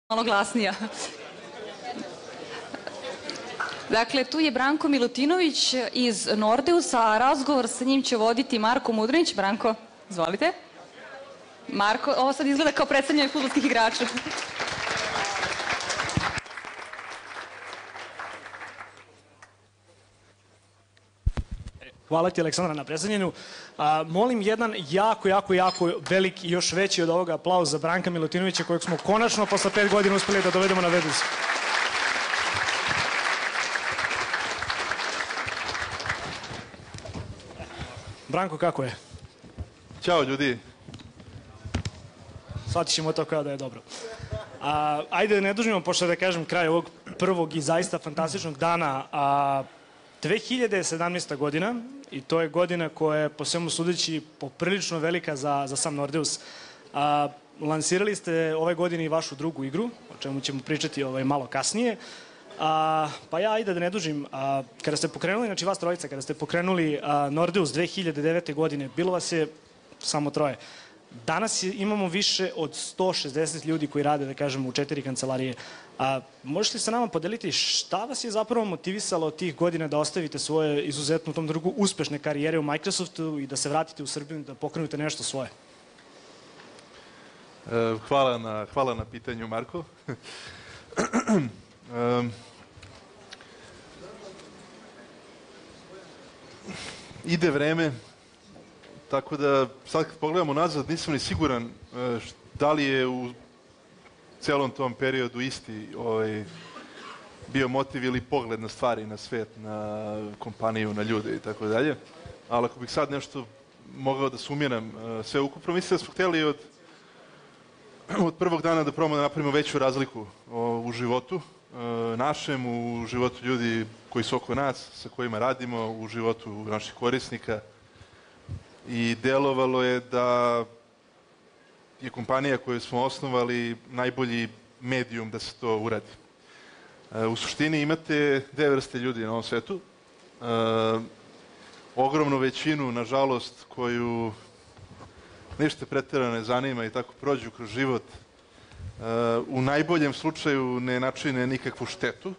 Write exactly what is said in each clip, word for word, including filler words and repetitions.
malo glasnija. Dakle, tu je Branko Milutinović iz Nordeusa, a razgovor sa njim će voditi Marko Mudrinić. Branko, izvolite. Marko, ovo sad izgleda kao predstavljanje fudbalskih igrača. Hvala ti, Aleksandra, na predstavljanju. Molim jedan jako, jako, jako velik i još veći od ovoga aplauz za Branka Milutinovića, kojeg smo konačno posle pet godina uspeli da dovedemo na Vedus. Branko, kako je? Ćao, ljudi. Shvatit ćemo to kao da je dobro. A, ajde da ne dužimo, pošto da kažem kraj ovog prvog i zaista fantastičnog dana. A, dve hiljade sedamnaesta. godina, i to je godina koja je po svemu sudeći poprilično velika za, za sam Nordeus. A, lansirali ste ove godine i vašu drugu igru, o čemu ćemo pričati ovaj, malo kasnije. A, pa ja, ajde da ne dužim, a, kada ste pokrenuli, znači vas trojica, kada ste pokrenuli a, Nordeus dve hiljade devete. godine, bilo vas je samo troje. Danas imamo više od sto šezdeset ljudi koji rade, da kažemo, u četiri kancelarije. A, možete li sa nama podeliti šta vas je zapravo motivisalo tih godina da ostavite svoje izuzetno u tom drugu uspešne karijere u Microsoftu i da se vratite u Srbiju i da pokrenute nešto svoje? E, hvala, na, hvala na pitanju, Marko. um, ide vreme, tako da sad kad pogledamo nazad nisam ni siguran da li je u celom tom periodu isti ovaj, bio motiv ili pogled na stvari, na svet, na kompaniju, na ljude i tako dalje. Ali ako bih sad nešto mogao da sumiram sve ukupno, mislim da smo hteli od, od prvog dana da probamo da napravimo veću razliku u životu našem, u životu ljudi koji su oko nas, sa kojima radimo, u životu naših korisnika. I delovalo je da je kompanija koju smo osnovali najbolji medijum da se to uradi. U suštini imate dve vrste ljudi na ovom svetu. Ogromnu većinu, nažalost, koju ništa preterano ne zanima i tako prođu kroz život. U najboljem slučaju ne načine nikakvu štetu,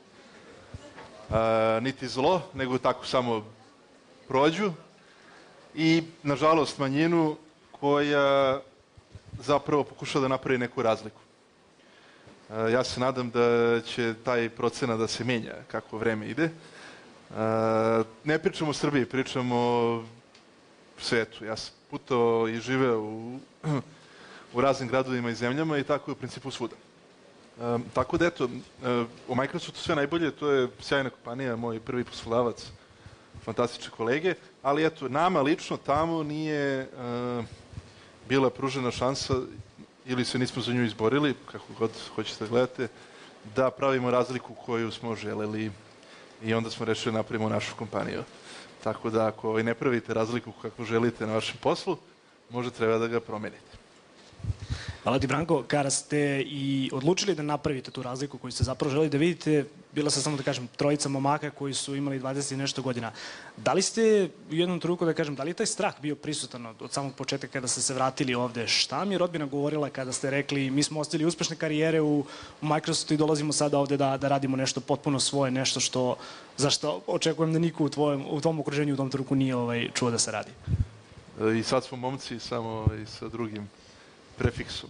niti zlo, nego tako samo prođu. I, nažalost, manjinu koja zapravo pokušava da napravi neku razliku. Ja se nadam da će taj procenat da se menja kako vreme ide. Ne pričamo o Srbiji, pričamo o svetu. Ja sam putao i živeo u, u raznim gradovima i zemljama i tako je u principu svuda. Tako da, eto, o Microsoftu sve najbolje, to je sjajna kompanija, moj prvi poslodavac, fantastične kolege, ali eto, nama lično tamo nije uh, bila pružena šansa ili se nismo za nju izborili, kako god hoćete da gledate, da pravimo razliku koju smo želeli i onda smo rešili da napravimo našu kompaniju. Tako da ako ne pravite razliku kako želite na vašem poslu, možda treba da ga promenite. Hvala ti, Branko. Kada ste i odlučili da napravite tu razliku koju ste zapravo želeli da vidite, bila se, samo da kažem, trojica momaka koji su imali dvadeset i nešto godina. Da li ste u jednom trenutku, da kažem, da li je taj strah bio prisutan od, od samog početka kada ste se vratili ovde? Šta mi je rodbina govorila kada ste rekli mi smo ostavili uspešne karijere u, u Microsoftu i dolazimo sada ovde da, da radimo nešto potpuno svoje, nešto što, za što očekujem da niko u, tvojom, u tom okruženju u tom trenutku nije ovaj, čuo da se radi? I sad smo momci samo i sa drugim prefiksom.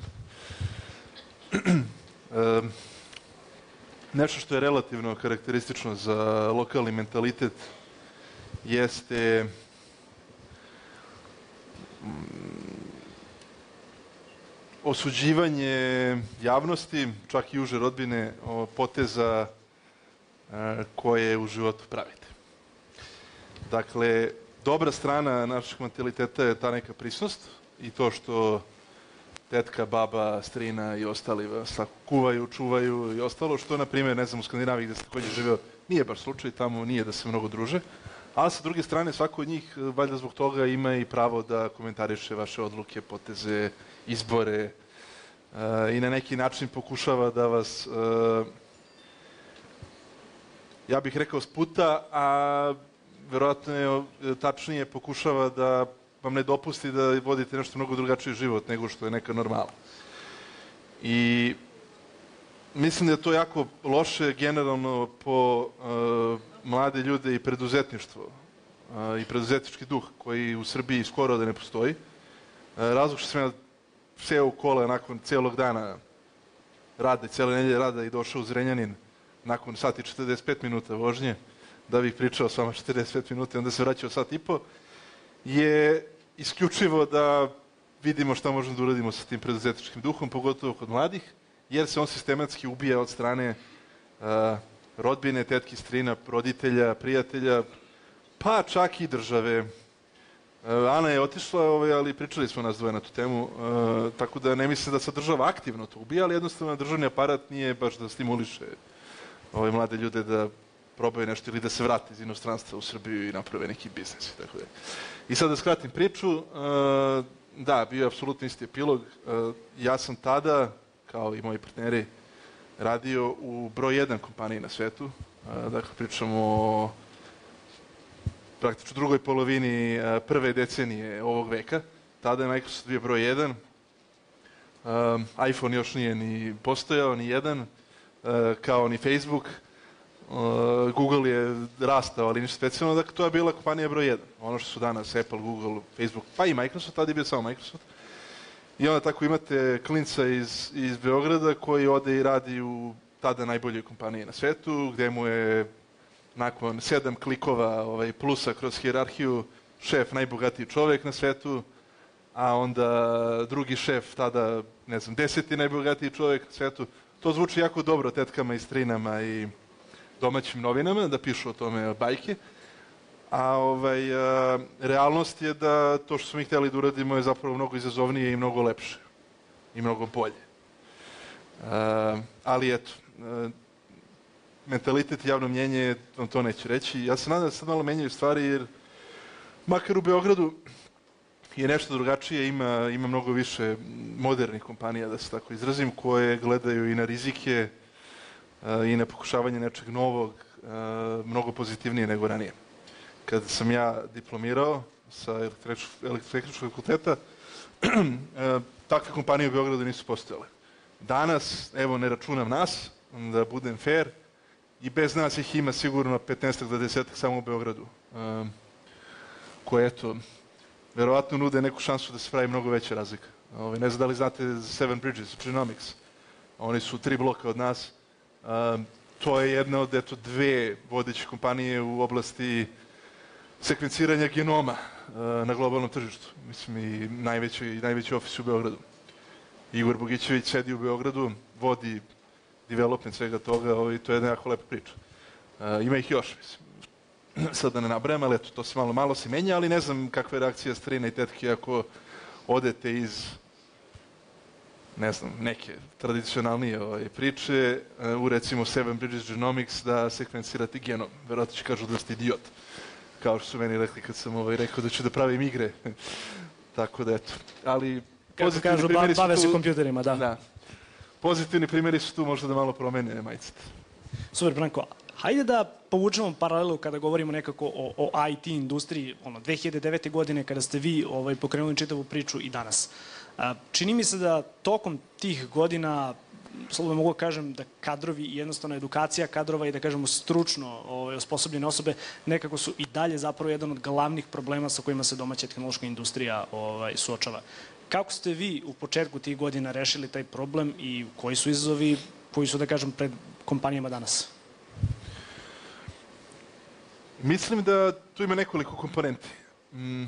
e, nešto što je relativno karakteristično za lokalni mentalitet jeste mm, osuđivanje javnosti, čak i uže rodbine, o poteza e, koje u životu pravite. Dakle, dobra strana našeg mentaliteta je ta neka prisnost i to što tetka, baba, strina i ostali vas kuvaju, čuvaju i ostalo, što, na primjer, ne znam, u Skandinaviji gde ste takođe živeo, nije baš slučaj, tamo nije da se mnogo druže. A sa druge strane, svako od njih, valjda zbog toga, ima i pravo da komentariše vaše odluke, poteze, izbore uh, i na neki način pokušava da vas, uh, ja bih rekao, sputa, a verovatno je tačnije pokušava da vam ne dopusti da vodite nešto mnogo drugačiji život nego što je neka normala. I mislim da je to jako loše generalno po uh, mlade ljude i preduzetništvo uh, i preduzetnički duh koji u Srbiji skoro da ne postoji. Uh, razlog što sam ja seo u kola nakon cijelog dana rada, cijele nedelje rada i došao u Zrenjanin nakon sat i četrdeset pet minuta vožnje, da bih pričao s vama četrdeset pet minuta i onda se vraćao sat i po, je isključivo da vidimo šta možemo da uradimo sa tim preduzetničkim duhom, pogotovo kod mladih, jer se on sistematski ubija od strane uh, rodbine, tetki, strina, roditelja, prijatelja, pa čak i države. Uh, Ana je otišla, ovaj, ali pričali smo nas dvoje na tu temu, uh, tako da ne mislim da se država aktivno to ubija, ali jednostavno državni aparat nije baš da stimuliše ove mlade ljude da probaju nešto ili da se vrate iz inostranstva u Srbiju i naprave neki biznis. Tako da. I sad da skratim priču, uh, da, bio je apsolutno isti epilog. Uh, ja sam tada, kao i moji partneri, radio u broj jedan kompaniji na svetu. Uh, dakle, pričamo o praktično drugoj polovini uh, prve decenije ovog veka. Tada je Microsoft bio broj jedan. Um, iPhone još nije ni postojao, ni jedan, uh, kao ni Facebook. Uh, Google je rastao, ali ništa specijalno, dakle to je bila kompanija broj jedan. Ono što su danas Apple, Google, Facebook, pa i Microsoft, tada je bio samo Microsoft. I onda tako imate klinca iz, iz Beograda koji ode i radi u tada najboljoj kompaniji na svetu, gde mu je nakon sedam klikova ovaj, plusa kroz hijerarhiju šef najbogatiji čovek na svetu, a onda drugi šef tada, ne znam, deseti najbogatiji čovek na svetu. To zvuči jako dobro tetkama i strinama i domaćim novinama, da pišu o tome bajke. A ovaj, a, realnost je da to što smo mi htjeli da uradimo je zapravo mnogo izazovnije i mnogo lepše. I mnogo bolje. A, ali eto, a, mentalitet i javno mnjenje vam to neće reći. Ja se nadam da sad malo menjaju stvari jer makar u Beogradu je nešto drugačije, ima, ima mnogo više modernih kompanija, da se tako izrazim, koje gledaju i na rizike i na pokušavanje nečeg novog, mnogo pozitivnije nego ranije. Kada sam ja diplomirao sa elektrotehničkog fakulteta, takve kompanije u Beogradu nisu postojale. Danas, evo ne računam nas, da budem fair, i bez nas ih ima sigurno petnaest do deset samo u Beogradu, koje, eto, verovatno nude neku šansu da se pravi mnogo veća razlika. Ne znam da li znate Seven Bridges, Genomics. Oni su tri bloka od nas. Uh, to je jedna od eto, dve vodeće kompanije u oblasti sekvenciranja genoma uh, na globalnom tržištu. Mislim i najveći, najveći ofis u Beogradu. Igor Bogićević sedi u Beogradu, vodi development svega toga i to je jedna jako lepa priča. Uh, ima ih još, mislim. Sad da ne nabrajam, ali eto, to se malo, malo se menja, ali ne znam kakva je reakcija strine i tetke ako odete iz ne znam, neke tradicionalnije ovaj, priče, uh, u recimo Seven Bridges Genomics da sekvencirate genom. Verovatno će kažu da ste idiot. Kao što su meni rekli kad sam ovaj, rekao da ću da pravim igre. Tako da eto. Ali kako kažu, ba, bave se kompjuterima, da. da. Pozitivni primjeri su tu možda da malo promene majcete. Super, Branko. Hajde da povučemo paralelu kada govorimo nekako o, o I T industriji, ono, dve hiljade devete. godine kada ste vi ovaj, pokrenuli čitavu priču i danas. Čini mi se da tokom tih godina, slobodno mogu da kažem da kadrovi i jednostavno edukacija kadrova i da kažemo stručno ovaj, osposobljene osobe nekako su i dalje zapravo jedan od glavnih problema sa kojima se domaća tehnološka industrija ovaj, suočava. Kako ste vi u početku tih godina rešili taj problem i koji su izazovi koji su, da kažem, pred kompanijama danas? Mislim da tu ima nekoliko komponenti. Mm.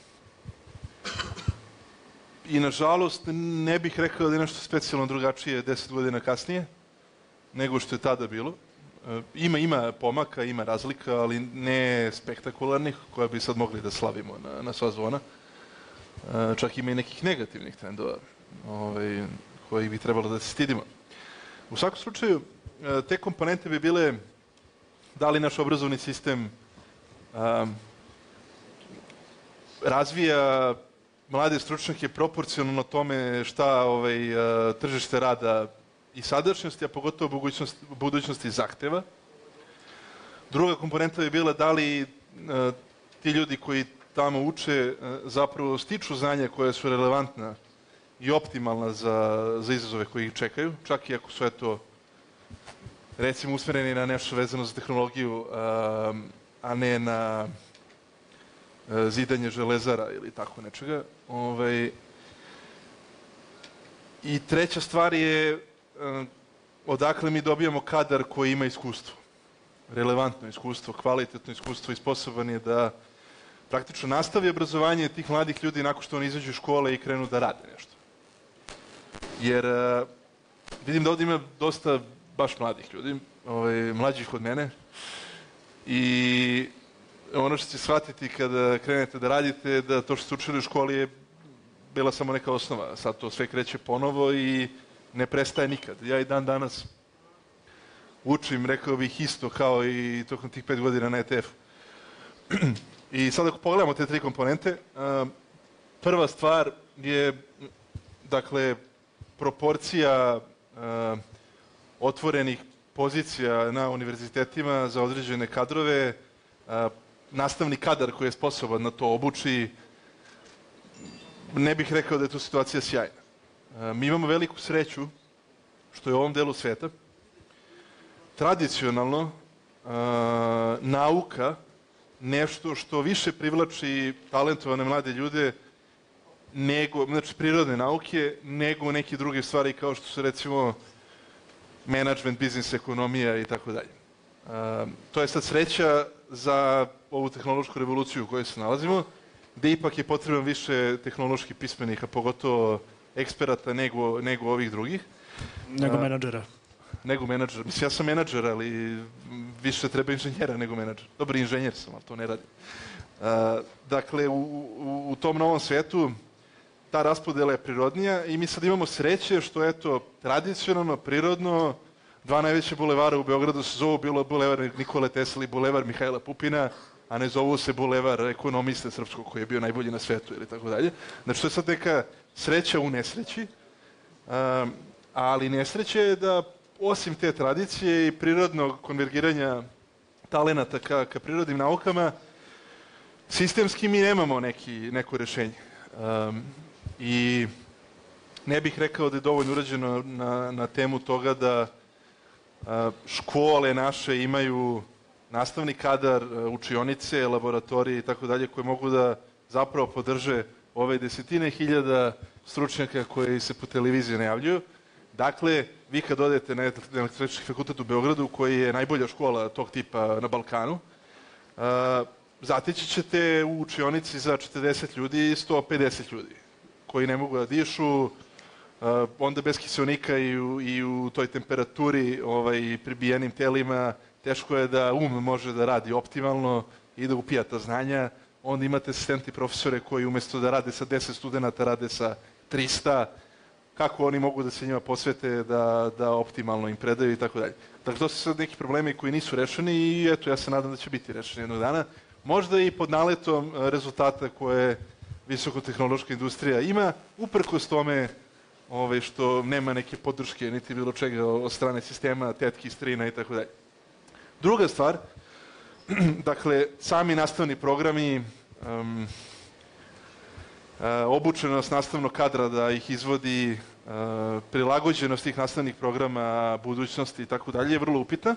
I nažalost ne bih rekao da je nešto specijalno drugačije deset godina kasnije nego što je tada bilo. Ima, ima pomaka, ima razlika, ali ne spektakularnih koja bi sad mogli da slavimo na, na sva zvona. Čak ima i nekih negativnih trendova ovaj, koji bi trebalo da se stidimo. U svakom slučaju, te komponente bi bile da li naš obrazovni sistem um, razvija mlade stručnjake proporcionalno tome šta ovaj, tržište rada i sadašnjosti, a pogotovo budućnosti, budućnosti zahteva. Druga komponenta bi bila da li uh, ti ljudi koji tamo uče uh, zapravo stiču znanja koja su relevantna i optimalna za, za izazove koji ih čekaju, čak i ako su eto recimo usmereni na nešto vezano za tehnologiju, a ne na zidanje železara ili tako nečega. Ovaj, I treća stvar je odakle mi dobijamo kadar koji ima iskustvo. Relevantno iskustvo, kvalitetno iskustvo i sposoban je da praktično nastavi obrazovanje tih mladih ljudi nakon što oni izađu iz škole i krenu da rade nešto. Jer vidim da ovdje ima dosta baš mladih ljudi, ovaj, mlađih od mene, i ono što će shvatiti kada krenete da radite, da to što ste učili u školi je bila samo neka osnova. Sad to sve kreće ponovo i ne prestaje nikad. Ja i dan danas učim, rekao bih, isto kao i tokom tih pet godina na E T F-u. I sad ako pogledamo te tri komponente, prva stvar je, dakle, proporcija otvorenih pozicija na univerzitetima za određene kadrove, nastavni kadar koji je sposoban na to obuči. Ne bih rekao da je tu situacija sjajna. Mi imamo veliku sreću što je u ovom delu sveta tradicionalno nauka nešto što više privlači talentovane mlade ljude, nego, znači prirodne nauke, nego neke druge stvari kao što su recimo management, biznis, ekonomija i tako dalje. To je sad sreća za ovu tehnološku revoluciju u kojoj se nalazimo, gde ipak je potreban više tehnološki pismenih, a pogotovo eksperata nego, nego ovih drugih. Nego menadžera. Nego menadžera. Mislim, ja sam menadžer, ali više treba inženjera nego menadžer. Dobar inženjer sam, ali to ne radim. Dakle, u, u, u tom novom svetu ta raspodela je prirodnija i mi sad imamo sreće što, eto, tradicionalno, prirodno, dva najveće bulevara u Beogradu se zovu bilo bulevar Nikole Tesla i bulevar Mihajla Pupina, a ne zovu se bulevar ekonomiste srpskog koji je bio najbolji na svetu ili tako dalje. Znači, to je sad neka sreća u nesreći, um, ali nesreća je da osim te tradicije i prirodnog konvergiranja talenata ka, ka prirodnim naukama, sistemski mi nemamo neki, neko rešenje. Um, I ne bih rekao da je dovoljno urađeno na, na temu toga da a, škole naše imaju nastavni kadar, učionice, laboratorije i tako dalje, koje mogu da zapravo podrže ove desetine hiljada stručnjaka koji se po televiziji najavljuju. Dakle, vi kad odete na Elektrotehnički fakultet u Beogradu, koji je najbolja škola tog tipa na Balkanu, a, zateći ćete u učionici za četrdeset ljudi i sto pedeset ljudi koji ne mogu da dišu, onda bez kiseonika i u, i u toj temperaturi ovaj, pribijenim telima, teško je da um može da radi optimalno i da upija ta znanja. Onda imate asistenti profesore koji umjesto da rade sa deset studenta, rade sa trista. Kako oni mogu da se njima posvete, da, da optimalno im predaju i tako dalje. Dakle, to su sad neki problemi koji nisu rešeni i eto, ja se nadam da će biti rešeni jednog dana. Možda i pod naletom rezultata koje visokotehnološka industrija ima, uprkos tome ovaj, što nema neke podrške niti bilo čega od strane sistema, tetki, strina i tako dalje. Druga stvar, dakle, sami nastavni programi, um, uh, obučenost nastavnog kadra da ih izvodi, uh, prilagođenost tih nastavnih programa, budućnosti i tako dalje je vrlo upitna.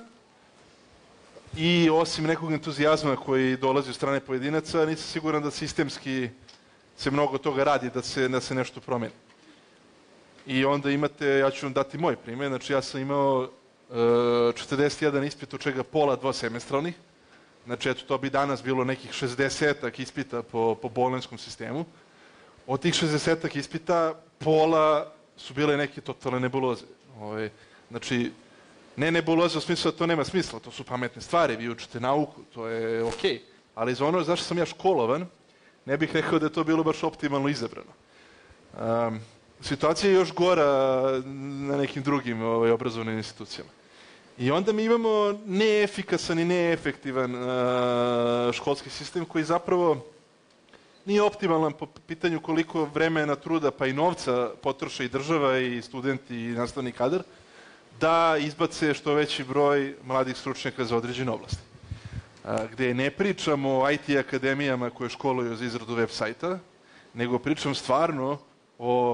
I osim nekog entuzijazma koji dolazi od strane pojedinaca, nisam siguran da sistemski se mnogo toga radi da se, da se nešto promeni. I onda imate, ja ću vam dati moj primjer, znači ja sam imao uh, četrdeset jedan ispit, od čega pola dvosemestralnih. Znači, eto, to bi danas bilo nekih šezdesetak ispita po, po bolonjskom sistemu. Od tih šezdesetak ispita, pola su bile neke totalne nebuloze. Ove, znači, ne nebuloze u smislu da to nema smisla, to su pametne stvari, vi učite nauku, to je okej. Okay. Ali za ono zašto sam ja školovan, ne bih rekao da je to bilo baš optimalno izabrano. Um, situacija je još gora na nekim drugim ovaj, obrazovnim institucijama. I onda mi imamo neefikasan i neefektivan uh, školski sistem koji zapravo nije optimalan po pitanju koliko vremena, truda pa i novca potroše i država i studenti i nastavni kadar da izbace što veći broj mladih stručnjaka za određene oblasti. A, gde ne pričamo o I T akademijama koje školuju za izradu web sajta, nego pričam stvarno o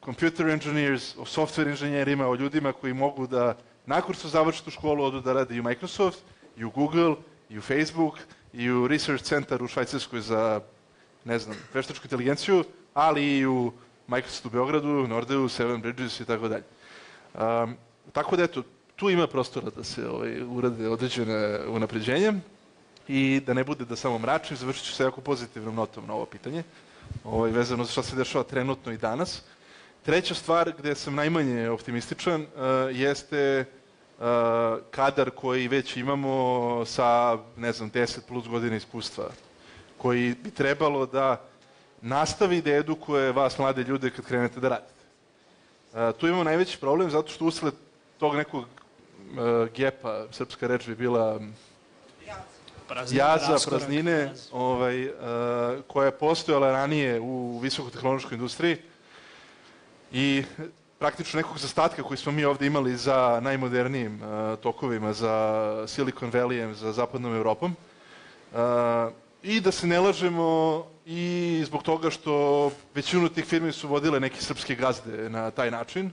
computer engineers, o software inženjerima, o ljudima koji mogu da nakon što završi tu školu odu da rade i u Microsoft, i u Google, i u Facebook, i u Research Center u Švajcarskoj za, ne znam, veštačku inteligenciju, ali i u Microsoft u Beogradu, Nordeu, Seven Bridges i tako dalje. Um, tako da eto, tu ima prostora da se ovaj, urade određene unapređenja i da ne bude da samo mračim, završit ću se jako pozitivnom notom na ovo pitanje, ovaj, vezano za što se dešava trenutno i danas. Treća stvar gde sam najmanje optimističan uh, jeste uh, kadar koji već imamo sa, ne znam, deset plus godina iskustva, koji bi trebalo da nastavi da edukuje vas, mlade ljude, kad krenete da radite. Uh, tu imamo najveći problem zato što usled tog nekog uh, gepa, srpska reč bi bila Praznine, jaza, raskorak, praznine, jaz. ovaj, uh, koja je postojala ranije u visokotehnološkoj industriji i praktično nekog zastatka koji smo mi ovde imali za najmodernijim uh, tokovima, za Silicon Valleyem, za zapadnom Evropom. Uh, I da se ne lažemo i zbog toga što većinu tih firmi su vodile neke srpske gazde na taj način,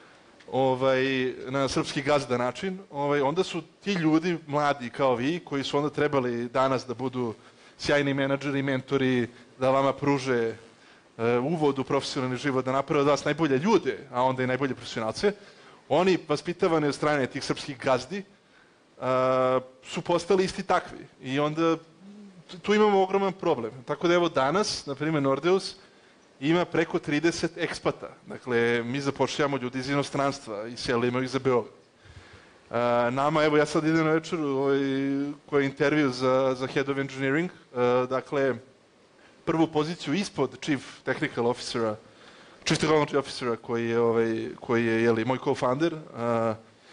ovaj, na srpski gazda način, ovaj, onda su ti ljudi, mladi kao vi, koji su onda trebali danas da budu sjajni menadžeri, mentori, da vama pruže uh, uvod u profesionalni život, da naprave od vas najbolje ljude, a onda i najbolje profesionalce, oni, vaspitavani od strane tih srpskih gazdi, uh, su postali isti takvi. I onda tu imamo ogroman problem. Tako da evo danas, na primjer Nordeus, ima preko trideset ekspata. Dakle, mi zapošljamo ljudi iz inostranstva i selimo ih za Beograd. Uh, nama, evo ja sad idem na večer ovaj, koji je intervju za, za Head of Engineering. Uh, dakle, prvu poziciju ispod Chief Technical Officera, Chief Technology Officera koji je, ovaj, koji je jeli, moj co-founder. Uh,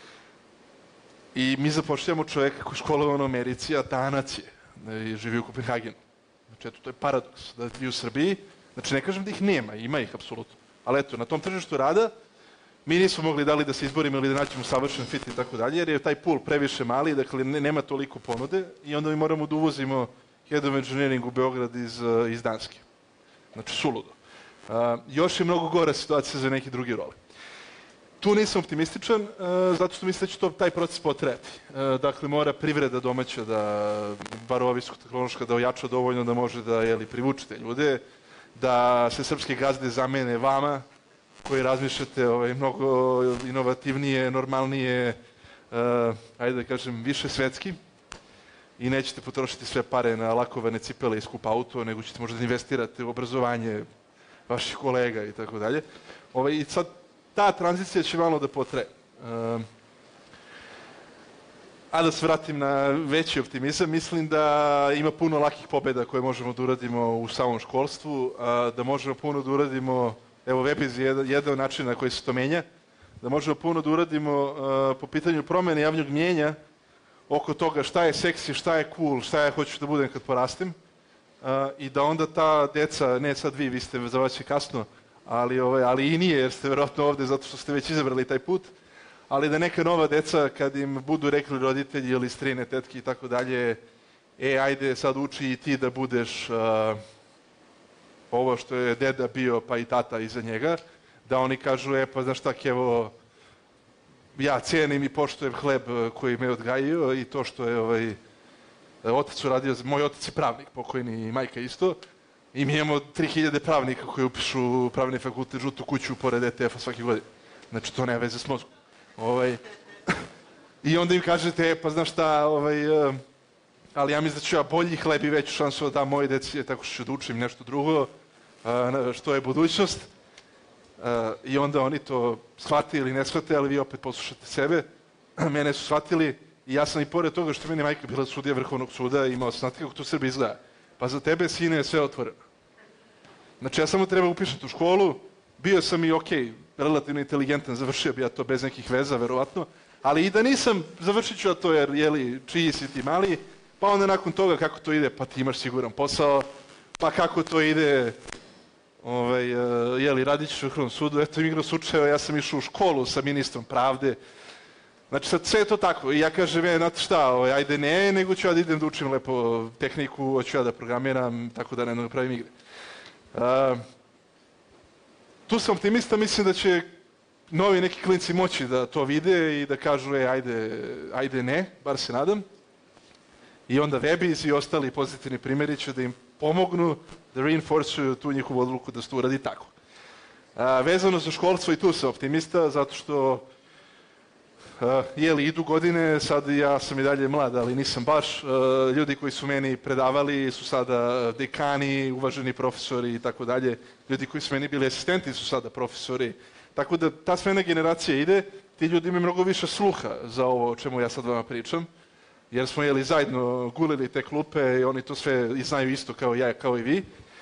I mi zapošljamo čoveka koji je školovan u Americi, a Danac je. I živi u Kopenhagenu. Znači, eto, to je paradoks. Da vi u Srbiji, znači ne kažem da ih nema, ima ih apsolutno. Ali eto, na tom tržištu rada mi nismo mogli da li da se izborimo ili da naćemo savršen fit i tako dalje, jer je taj pool previše mali, dakle ne, nema toliko ponude i onda mi moramo da uvozimo Head of Engineering u Beograd iz, iz Danske. Znači, suludo. Uh, još je mnogo gora situacija za neke druge role. Tu nisam optimističan, uh, zato što mislim da će to, taj proces potrajati. Uh, dakle, mora privreda domaća da, bar ova visokotehnološka, da ojača dovoljno da može da jeli, privuče te ljude, da se srpske gazde zamene vama, koji razmišljate ovaj, mnogo inovativnije, normalnije, uh, ajde da kažem, više svetski i nećete potrošiti sve pare na lakovane cipele i skup auto, nego ćete možda investirati u obrazovanje vaših kolega i tako dalje. Ovaj, i sad, ta tranzicija će malo da potraje. Uh, a da se vratim na veći optimizam, mislim da ima puno lakih pobjeda koje možemo da uradimo u samom školstvu, a, da možemo puno da uradimo, evo Webiz je jedan, jedan način na koji se to menja, da možemo puno da uradimo a, po pitanju promene javnog mnjenja oko toga šta je seksi, šta je cool, šta ja hoću da budem kad porastim a, i da onda ta deca, ne sad vi, vi ste za vas kasno, ali, ovaj, ali i nije jer ste verovatno ovde zato što ste već izabrali taj put, ali da neka nova deca, kad im budu rekli roditelji ili strine, tetki i tako dalje, e, ajde sad uči i ti da budeš uh, ovo što je deda bio, pa i tata iza njega, da oni kažu, e, pa znaš tak, evo, ja cenim i poštujem hleb koji me odgajio i to što je ovaj, otac uradio, moj otac je pravnik, pokojni i majka isto, i mi imamo tri hiljade pravnika koji upišu pravni fakultet žutu kuću pored E T F-a svake godine. Znači, to nema veze s mozgom. Ovaj, I onda im kažete, e, pa znaš šta, ovaj, uh, ali ja mislim da ću ja bolji hleb i veću šansu da dam moje deci, tako što ću da učim nešto drugo, uh, što je budućnost. Uh, I onda oni to shvate ili ne shvate, ali vi opet poslušate sebe. Mene su shvatili i ja sam i pored toga što meni majka bila sudija Vrhovnog suda, imao sam, znate kako to u Srbiji izgleda. Pa za tebe, sine, je sve otvoreno. Znači, ja samo treba upišati u školu, bio sam i okej, relativno inteligentan, završio bi ja to bez nekih veza, verovatno, ali i da nisam, završit ću ja to jer, jeli, čiji si ti mali, pa onda nakon toga kako to ide, pa ti imaš siguran posao, pa kako to ide, ovaj, jeli, radit ćeš u Vrhovnom sudu, eto im igro slučajeva, ja sam išao u školu sa ministrom pravde, znači sad sve je to tako i ja kažem, e, znate šta, ovaj, ajde ne, nego ću ja da idem da učim lepo tehniku, hoću ja da programiram, tako da ne, ne pravim igre. Uh, tu sam optimista, mislim da će novi neki klinci moći da to vide i da kažu, e, ajde, ajde ne, bar se nadam. I onda Webbies i ostali pozitivni primjeri će da im pomognu da reinforcuju tu njihovu odluku da se to uradi tako. A, vezano za školstvo i tu sam optimista, zato što a, jeli, idu godine, sad ja sam i dalje mlad, ali nisam baš. A, ljudi koji su meni predavali su sada dekani, uvaženi profesori i tako dalje. Ljudi koji su meni bili asistenti su sada profesori. Tako da ta smena generacija ide, ti ljudi imaju mnogo više sluha za ovo o čemu ja sad vama pričam. Jer smo jeli zajedno gulili te klupe i oni to sve i znaju isto kao ja, kao i vi.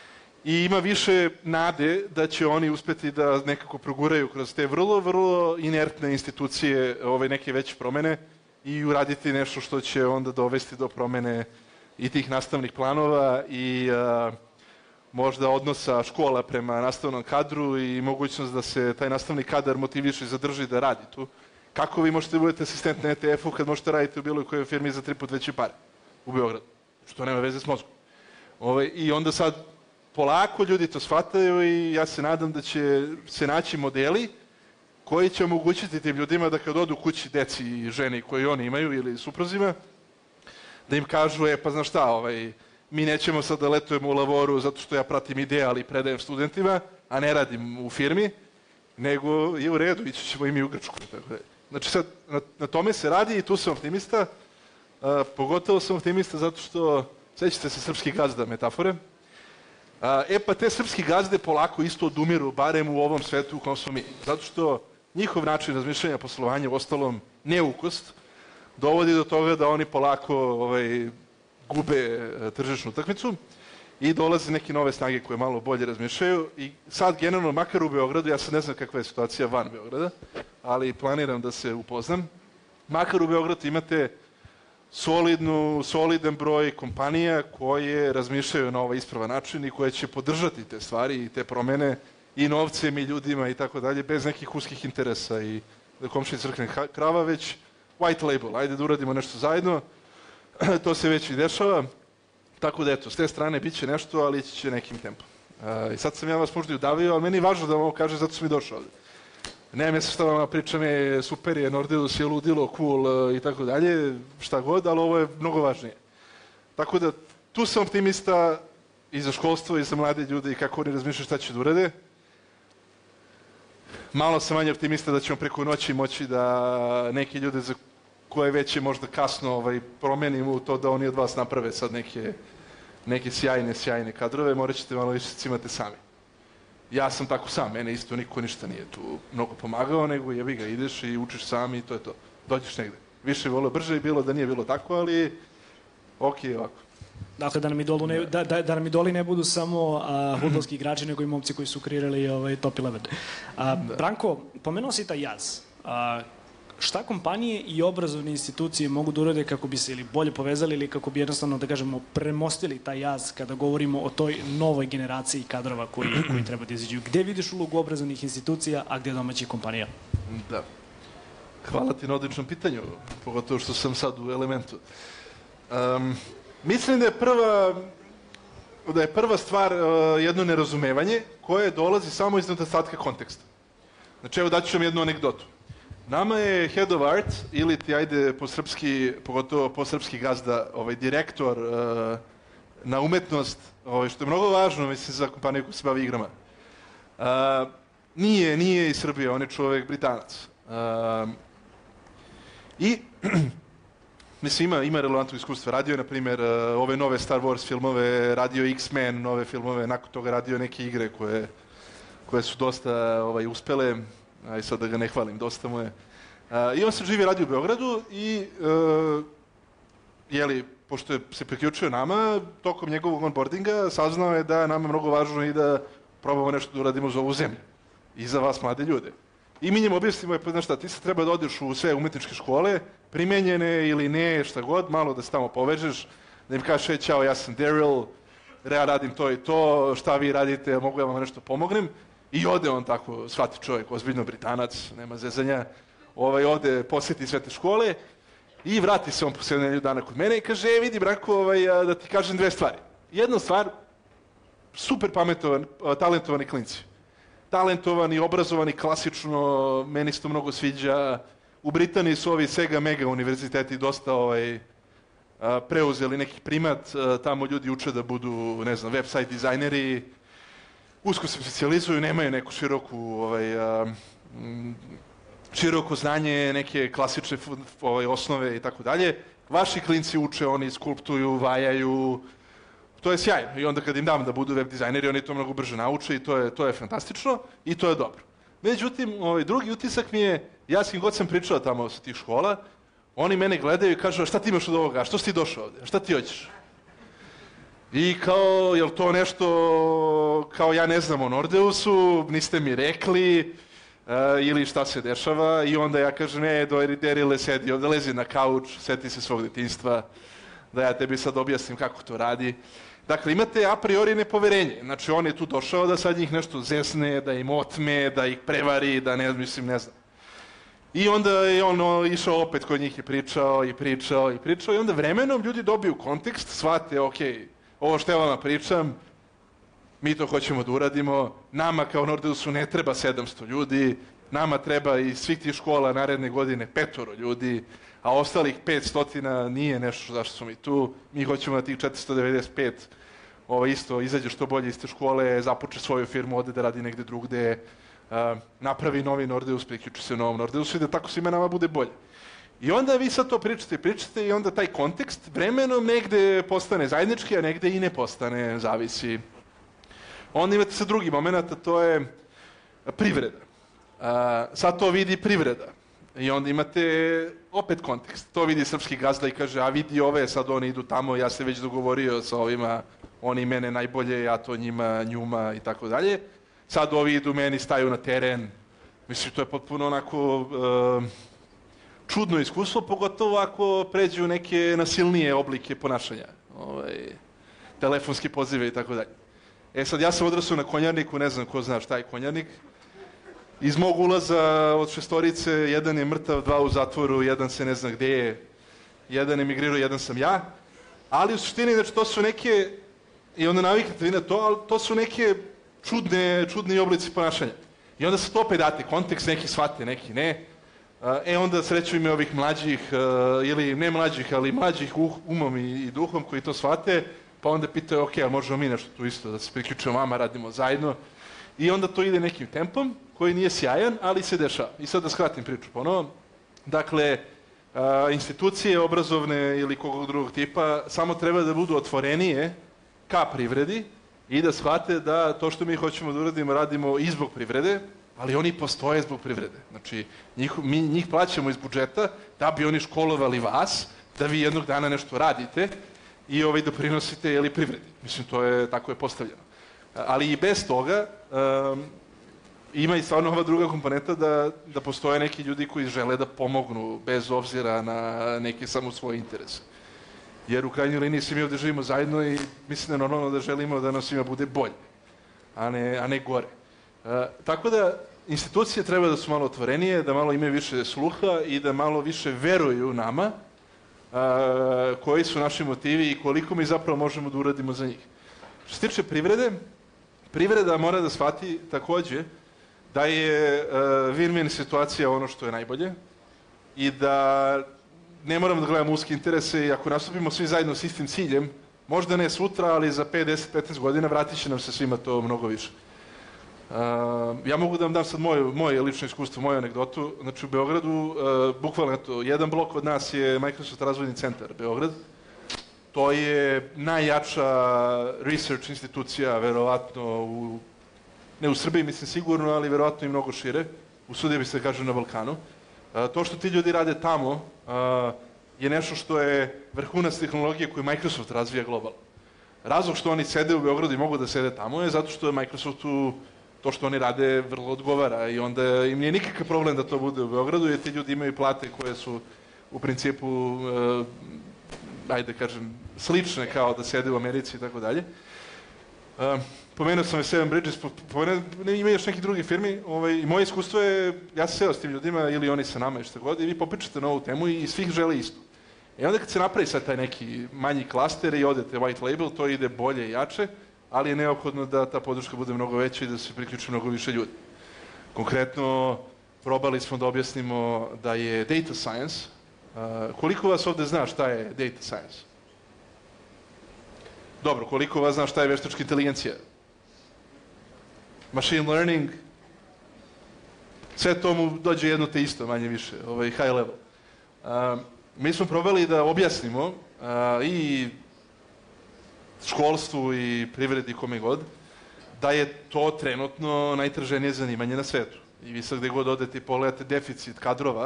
I ima više nade da će oni uspeti da nekako proguraju kroz te vrlo, vrlo inertne institucije ove neke veće promene i uraditi nešto što će onda dovesti do promene i tih nastavnih planova i a, možda odnosa škola prema nastavnom kadru i mogućnost da se taj nastavni kadar motiviše i zadrži da radi tu. Kako vi možete budete asistent na E T F-u kad možete raditi u bilo kojoj firmi za tri put veće pare u Beogradu? Što nema veze s mozgom. Ove, I onda sad polako ljudi to shvataju i ja se nadam da će se naći modeli koji će omogućiti tim ljudima da kad odu kući deci i ženi koji oni imaju ili suprozima, da im kažu, e pa znaš šta, ovaj, mi nećemo sad da letujemo u Lavoru zato što ja pratim ideal i predajem studentima, a ne radim u firmi, nego je u redu, ići ćemo i mi u Grčku. Tako da. Znači sad, na, na tome se radi i tu sam optimista. A, pogotovo sam optimista zato što, sećate se srpski gazda metafore, a, e pa te srpski gazde polako isto odumiru, barem u ovom svetu u kom smo mi. Zato što njihov način razmišljanja poslovanja, u ostalom neukost, dovodi do toga da oni polako ovaj, gube tržišnu utakmicu i dolaze neke nove snage koje malo bolje razmišljaju i sad generalno, makar u Beogradu, ja sad ne znam kakva je situacija van Beograda, ali planiram da se upoznam, makar u Beogradu imate solidnu, solidan broj kompanija koje razmišljaju na ovaj ispravan način i koje će podržati te stvari i te promene i novcem i ljudima i tako dalje, bez nekih uskih interesa i da komšiji crkne krava, već white label, ajde da uradimo nešto zajedno, to se već i dešava. Tako da eto, s te strane bit će nešto, ali ići će nekim tempom. Uh, I sad sam ja vas možda i udavio, ali meni je važno da vam ovo kaže, zato sam i došao ovde. Nemam ja se šta vama pričam, je super, je Nordeus, je ludilo, cool uh, i tako dalje, šta god, ali ovo je mnogo važnije. Tako da, tu sam optimista i za školstvo i za mlade ljude i kako oni razmišljaju šta će da urade. Malo sam manje optimista da ćemo preko noći moći da neki ljude za koje već je možda kasno ovaj, promenimo u to da oni od vas naprave sad neke, neke sjajne, sjajne kadrove, morat ćete malo više cimate sami. Ja sam tako sam, mene isto niko ništa nije tu mnogo pomagao, nego jebi ga, ideš i učiš sam i to je to. Dođeš negde. Više je volio brže i bilo da nije bilo tako, ali ok, ovako. Dakle, da nam idoli ne, da, da, da nam idoli ne budu samo fudbalski igrači, nego i momci koji su kreirali ovaj, top eleven. A, da. Branko, pomenuo si taj jaz. A, šta kompanije i obrazovne institucije mogu da urade kako bi se ili bolje povezali ili kako bi jednostavno, da kažemo, premostili taj jaz kada govorimo o toj novoj generaciji kadrova koji, koji treba da izađu? Gde vidiš ulogu obrazovnih institucija, a gde domaćih kompanija? Da. Hvala ti na odličnom pitanju, pogotovo što sam sad u elementu. Um, mislim da je prva, da je prva stvar uh, jedno nerazumevanje koje dolazi samo iz nedostatka konteksta. Znači, evo daću vam jednu anegdotu. Nama je Head of Art, ili ti ajde po srpski, pogotovo po srpski gazda, ovaj, direktor uh, na umetnost, ovaj, što je mnogo važno, mislim, za kompaniju koja se bavi igrama. Uh, nije, nije iz Srbije, on je čovek Britanac. Uh, I, mislim, ima, ima relevantno iskustvo. Radio je, na primjer, uh, ove nove Star Wars filmove, radio X-Men, nove filmove, nakon toga radio neke igre koje, koje su dosta ovaj, uspele. Aj sad da ga ne hvalim, dosta mu je. Uh, I on se živi radi u Beogradu i, uh, jeli, pošto je se priključio nama, tokom njegovog onboardinga saznao je da je nama mnogo važno i da probamo nešto da uradimo za ovu zemlju. I za vas, mlade ljude. I mi njemu objasnimo, pa znaš šta, ti se treba da odeš u sve umetničke škole, primenjene ili ne, šta god, malo da se tamo povežeš, da im kažeš, e, ćao, ja sam Daryl, ja radim to i to, šta vi radite, mogu ja vam nešto pomognem. I ode on tako, shvati čovjek, ozbiljno Britanac, nema zezanja, ovaj, ode, posjeti sve te škole i vrati se on posljedno nedelju dana kod mene i kaže, e, vidi, Branko, ovaj, da ti kažem dve stvari. Jedna stvar, super pametovan, talentovani klinci. talentovani, obrazovani, klasično, meni se to mnogo sviđa. U Britaniji su ovi Sega Mega univerziteti dosta ovaj, preuzeli neki primat, tamo ljudi uče da budu, ne znam, website dizajneri, usko se specijalizuju, nemaju neku široku, ovaj, široko znanje, neke klasične ovaj, osnove i tako dalje. Vaši klinci uče, oni skulptuju, vajaju, to je sjajno. I onda kad im dam da budu web dizajneri, oni to mnogo brže nauče i to je, to je fantastično i to je dobro. Međutim, ovaj, drugi utisak mi je, ja s kim god sam pričao tamo sa tih škola, oni mene gledaju i kažu, šta ti imaš od ovoga, što si ti došao ovde, šta ti hoćeš? I kao, je li to nešto, kao ja ne znam o Nordeusu, niste mi rekli, uh, ili šta se dešava, i onda ja kažem, ne, Derile, sedi ovde, lezi na kauč, seti se svog detinjstva, da ja tebi sad objasnim kako to radi. Dakle, imate a priori nepoverenje, znači on je tu došao da sad njih nešto zesne, da im otme, da ih prevari, da ne, mislim, ne znam. I onda je on išao opet kod njih i pričao i pričao i pričao i onda vremenom ljudi dobiju kontekst, shvate, ok, ovo što ja vama pričam, mi to hoćemo da uradimo, nama kao Nordeusu ne treba sedamsto ljudi, nama treba iz svih tih škola naredne godine petoro ljudi, a ostalih petsto nije nešto zašto smo mi tu, mi hoćemo da tih četiristo devedeset pet ovo isto izađe što bolje iz te škole, započe svoju firmu, ode da radi negde drugde, Uh, napravi novi Nordeus, priključi se novom Nordeusu i da tako svima nama bude bolje. I onda vi sad to pričate i pričate i onda taj kontekst vremenom negde postane zajednički, a negde i ne postane, zavisi. Onda imate sad drugi moment, a to je privreda. Uh, sad to vidi privreda. I onda imate opet kontekst. To vidi srpski gazda i kaže, a vidi ove, sad oni idu tamo, ja se već dogovorio sa ovima, oni mene najbolje, ja to njima, njuma i tako dalje. Sad ovi idu meni, staju na teren. Mislim, to je potpuno onako uh, čudno iskustvo, pogotovo ako pređu neke nasilnije oblike ponašanja. Ovaj, telefonski pozive i tako dalje. E sad, ja sam odrasao na Konjarniku, ne znam ko zna šta je Konjarnik. Iz mog ulaza od šestorice, jedan je mrtav, dva u zatvoru, jedan se ne zna gde je, jedan emigrirao, jedan sam ja. Ali u suštini, znači, to su neke, i onda naviknete vi na to, ali to su neke čudne, čudni oblici ponašanja. I onda se to opet date, kontekst, neki shvate, neki ne. E onda sreću ime ovih mlađih, ili ne mlađih, ali mlađih umom i duhom koji to shvate, pa onda pitaju, ok, ali možemo mi nešto tu isto da se priključujemo vama, radimo zajedno. I onda to ide nekim tempom, koji nije sjajan, ali se dešava. I sad da skratim priču ponovo. Dakle, institucije obrazovne ili kogog drugog tipa samo treba da budu otvorenije ka privredi, i da shvate da to što mi hoćemo da uradimo, radimo i zbog privrede, ali oni postoje zbog privrede. Znači, njih, mi njih plaćamo iz budžeta da bi oni školovali vas, da vi jednog dana nešto radite i ovaj, doprinosite jeli, privredi. Mislim, to je, tako je postavljeno. Ali i bez toga um, ima i stvarno ova druga komponenta da, da postoje neki ljudi koji žele da pomognu bez obzira na neke samo svoje interese. Jer u krajnjoj liniji svi mi ovde živimo zajedno i mislim da je normalno da želimo da nam svima bude bolje, a ne, a ne gore. E, tako da institucije treba da su malo otvorenije, da malo imaju više sluha i da malo više veruju nama a, koji su naši motivi i koliko mi zapravo možemo da uradimo za njih. Što se tiče privrede, privreda mora da shvati takođe da je win-win situacija ono što je najbolje i da ne moramo da gledamo uske interese i ako nastupimo svi zajedno s istim ciljem, možda ne sutra, ali za pet, deset, petnaest godina vratit će nam se svima to mnogo više. Uh, ja mogu da vam dam sad moje, moje lično iskustvo, moju anegdotu. Znači u Beogradu, uh, bukvalno to, jedan blok od nas je Microsoft razvojni centar Beograd. To je najjača research institucija, verovatno, u, ne u Srbiji, mislim sigurno, ali verovatno i mnogo šire. Usudio bi se da kažem na Balkanu. Uh, to što ti ljudi rade tamo uh, je nešto što je vrhunac tehnologije koju Microsoft razvija globalno. Razlog što oni sede u Beogradu i mogu da sede tamo je zato što je Microsoftu to što oni rade vrlo odgovara i onda im nije nikakav problem da to bude u Beogradu jer ti ljudi imaju plate koje su u principu, uh, ajde kažem, slične kao da sede u Americi i tako dalje. Pomenuo sam je Seven Bridges, pomenuo, ima još nekih drugih firmi ovaj, i moje iskustvo je, ja sam seo s tim ljudima ili oni sa nama i šta god i vi popričate na ovu temu i svih žele isto. I onda kad se napravi sad taj neki manji klaster i odete white label, to ide bolje i jače, ali je neophodno da ta podrška bude mnogo veća i da se priključi mnogo više ljudi. Konkretno, probali smo da objasnimo da je data science. Koliko vas ovde zna šta je data science? Dobro, koliko vas zna šta je veštačka inteligencija? Machine learning? Sve to mu dođe jedno te isto, manje više, ovaj high level. Mi smo probali da objasnimo i školstvu i privredi kome god, da je to trenutno najtraženije zanimanje na svetu. I vi sad gde god odete i pogledate deficit kadrova,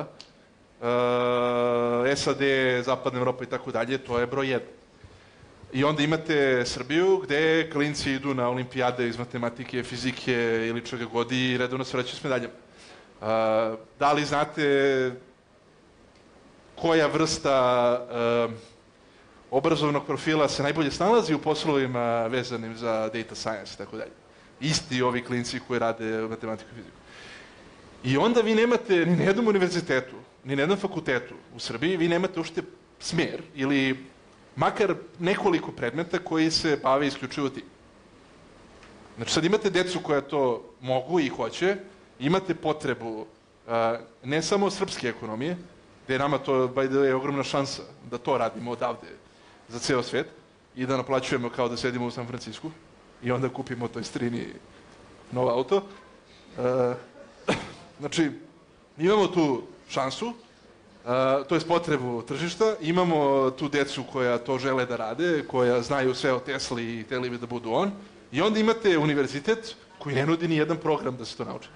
S A D, Zapadna Evropa i tako dalje, to je broj jedan. I onda imate Srbiju gde klinci idu na olimpijade iz matematike, fizike ili čega god i redovno se vraćaju s medaljama. Da li znate koja vrsta obrazovnog profila se najbolje snalazi u poslovima vezanim za data science i tako dalje? Isti ovi klinci koji rade matematiku i fiziku. I onda vi nemate ni na jednom univerzitetu, ni na jednom fakultetu u Srbiji, vi nemate uopšte smer ili makar nekoliko predmeta koji se bave isključivo tim. Znači sad imate decu koja to mogu i hoće, imate potrebu ne samo srpske ekonomije, gde je nama to, by the way, ogromna šansa da to radimo odavde za ceo svet i da naplaćujemo kao da sedimo u San Francisku i onda kupimo toj strini nov auto. Znači, imamo tu šansu, to je potrebu tržišta, imamo tu decu koja to žele da rade, koja znaju sve o Tesli i hteli bi da budu on, i onda imate univerzitet koji ne nudi ni jedan program da se to nauče.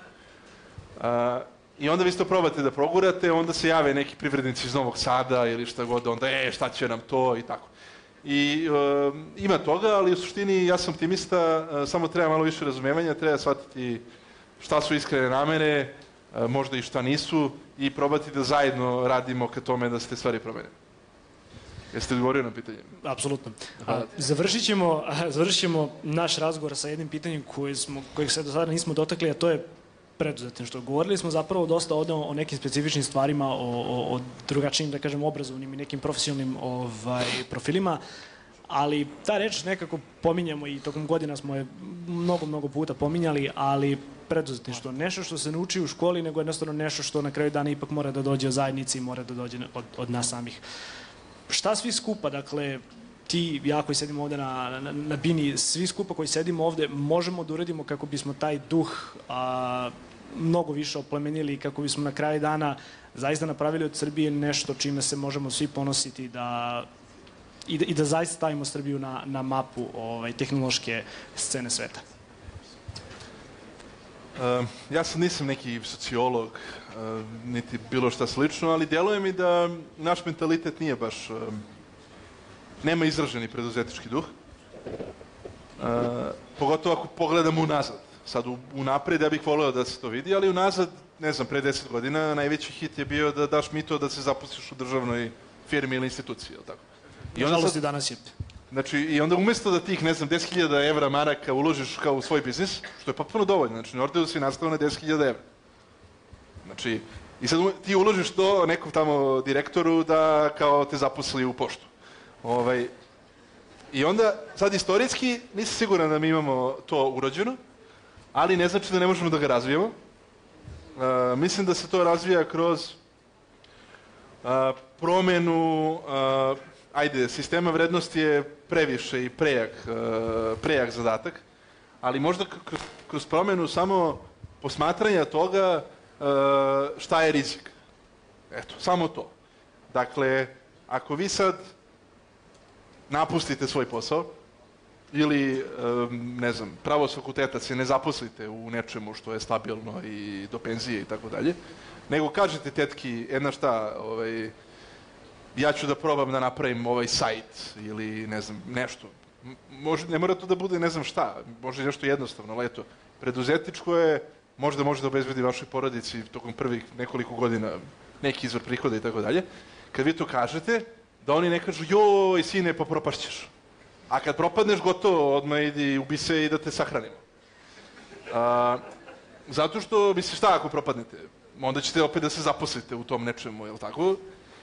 I onda vi to probate da progurate, onda se jave neki privrednici iz Novog Sada ili šta god, onda e, šta će nam to i tako. I e, ima toga, ali u suštini ja sam optimista, e, samo treba malo više razumevanja, treba shvatiti šta su iskrene namere, e, možda i šta nisu, i probati da zajedno radimo ka tome da se te stvari promene. Jeste odgovorio na pitanje? Apsolutno. Završit ćemo, završit ćemo naš razgovor sa jednim pitanjem koje smo, kojeg se do sada nismo dotakli, a to je preduzetništvo. Govorili smo zapravo dosta ovde o nekim specifičnim stvarima, o, o, o drugačijim, da kažem, obrazovnim i nekim profesionalnim ovaj, profilima, ali ta reč nekako pominjamo i tokom godina smo je mnogo, mnogo puta pominjali, ali preduzetništvo, nešto što se ne uči u školi, nego jednostavno nešto što na kraju dana ipak mora da dođe od zajednici i mora da dođe od, od nas samih. Šta svi skupa, dakle, ti, ja koji sedimo ovde na, na, na bini, svi skupa koji sedimo ovde, možemo da uradimo kako bismo taj duh a, mnogo više oplemenili i kako bismo na kraju dana zaista napravili od Srbije nešto čime se možemo svi ponositi da, i, da, i da zaista stavimo Srbiju na, na mapu ovaj, tehnološke scene sveta. Uh, ja sad nisam neki sociolog, uh, niti bilo šta slično, ali djeluje mi da naš mentalitet nije baš, uh, nema izraženi preduzetički duh. Uh, pogotovo ako pogledamo unazad. Sad u, unapred ja bih voleo da se to vidi, ali unazad, ne znam, pre deset godina najveći hit je bio da daš mito da se zaposliš u državnoj firmi ili instituciji, ili tako? I onda sad, danas je. Znači, i onda umjesto da tih, ne znam, deset hiljada evra maraka uložiš kao u svoj biznis, što je potpuno dovoljno, znači Nordeus je nastao na deset hiljada evra. Znači, i sad ti uložiš to nekom tamo direktoru da kao te zaposli u poštu. Ovaj, I onda, sad istorijski, nisam siguran da mi imamo to urođeno, ali ne znači da ne možemo da ga razvijemo. Uh, mislim da se to razvija kroz uh, promenu, uh, ajde, sistema vrednosti je previše i prejak, uh, prejak zadatak, ali možda kroz, kroz promenu samo posmatranja toga uh, šta je rizik. Eto, samo to. Dakle, ako vi sad napustite svoj posao, ili, ne znam, pravo s fakulteta se ne zaposlite u nečemu što je stabilno i do penzije i tako dalje, nego kažete tetki, jedna šta, ovaj, ja ću da probam da napravim ovaj sajt ili, ne znam, nešto. Može, ne mora to da bude ne znam šta, može nešto jednostavno, ali eto, preduzetičko je, možda može da obezbedi vašoj porodici tokom prvih nekoliko godina neki izvor prihoda i tako dalje. Kad vi to kažete, da oni ne kažu, joj, sine, pa propašćeš. A kad propadneš, gotovo, odmah idi, ubi se i da te sahranimo. A, zato što, misliš, šta ako propadnete? Onda ćete opet da se zaposlite u tom nečemu, jel tako?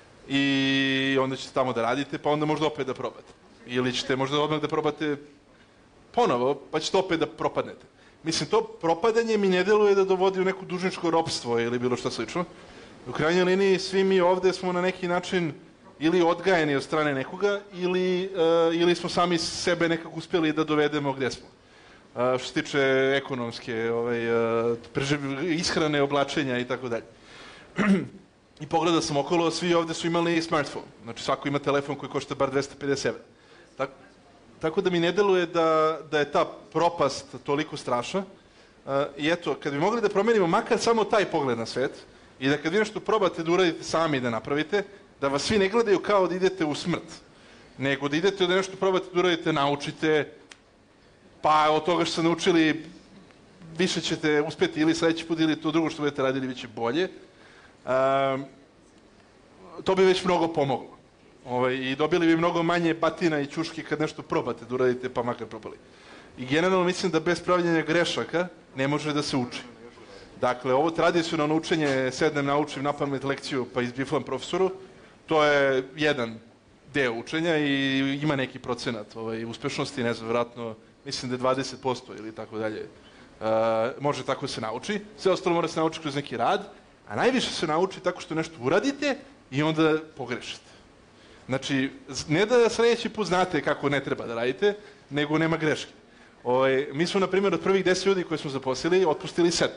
I onda ćete tamo da radite, pa onda možda opet da probate. Ili ćete možda odmah da probate ponovo, pa ćete opet da propadnete. Mislim, to propadanje mi ne deluje da dovodi u neku dužničko ropstvo ili bilo što slično. U krajnjoj liniji svi mi ovde smo na neki način ili odgajeni od strane nekoga ili, uh, ili smo sami sebe nekako uspjeli da dovedemo gde smo. Uh, što se tiče ekonomske ovaj, uh, ishrane, oblačenja i tako dalje. I pogledao sam okolo, svi ovde su imali smartphone. Znači svako ima telefon koji košta bar dvesta pedeset evra. Tako, tako da mi ne deluje da, da je ta propast toliko strašna. Uh, I eto, kad bi mogli da promenimo makar samo taj pogled na svet i da kad vi nešto probate da uradite sami da napravite, da vas svi ne gledaju kao da idete u smrt, nego da idete da nešto probate da uradite, naučite, pa od toga što ste naučili više ćete uspjeti ili sledeći put ili to drugo što budete radili biće bolje. Um, to bi već mnogo pomoglo. Ovaj, I dobili bi mnogo manje batina i ćuški kad nešto probate da uradite, pa makar probali. I generalno mislim da bez pravljenja grešaka ne može da se uči. Dakle, ovo tradicionalno učenje, sednem, naučim, napamet lekciju, pa izbiflam profesoru, to je jedan deo učenja i ima neki procenat ovaj, uspešnosti, ne znam, vjerojatno, mislim da je dvadeset posto ili tako dalje. Uh, može tako se nauči. Sve ostalo mora se nauči kroz neki rad, a najviše se nauči tako što nešto uradite i onda pogrešite. Znači, ne da sledeći put znate kako ne treba da radite, nego nema greške. Ovaj, mi smo, na primjer, od prvih deset ljudi koje smo zaposlili, otpustili sedam.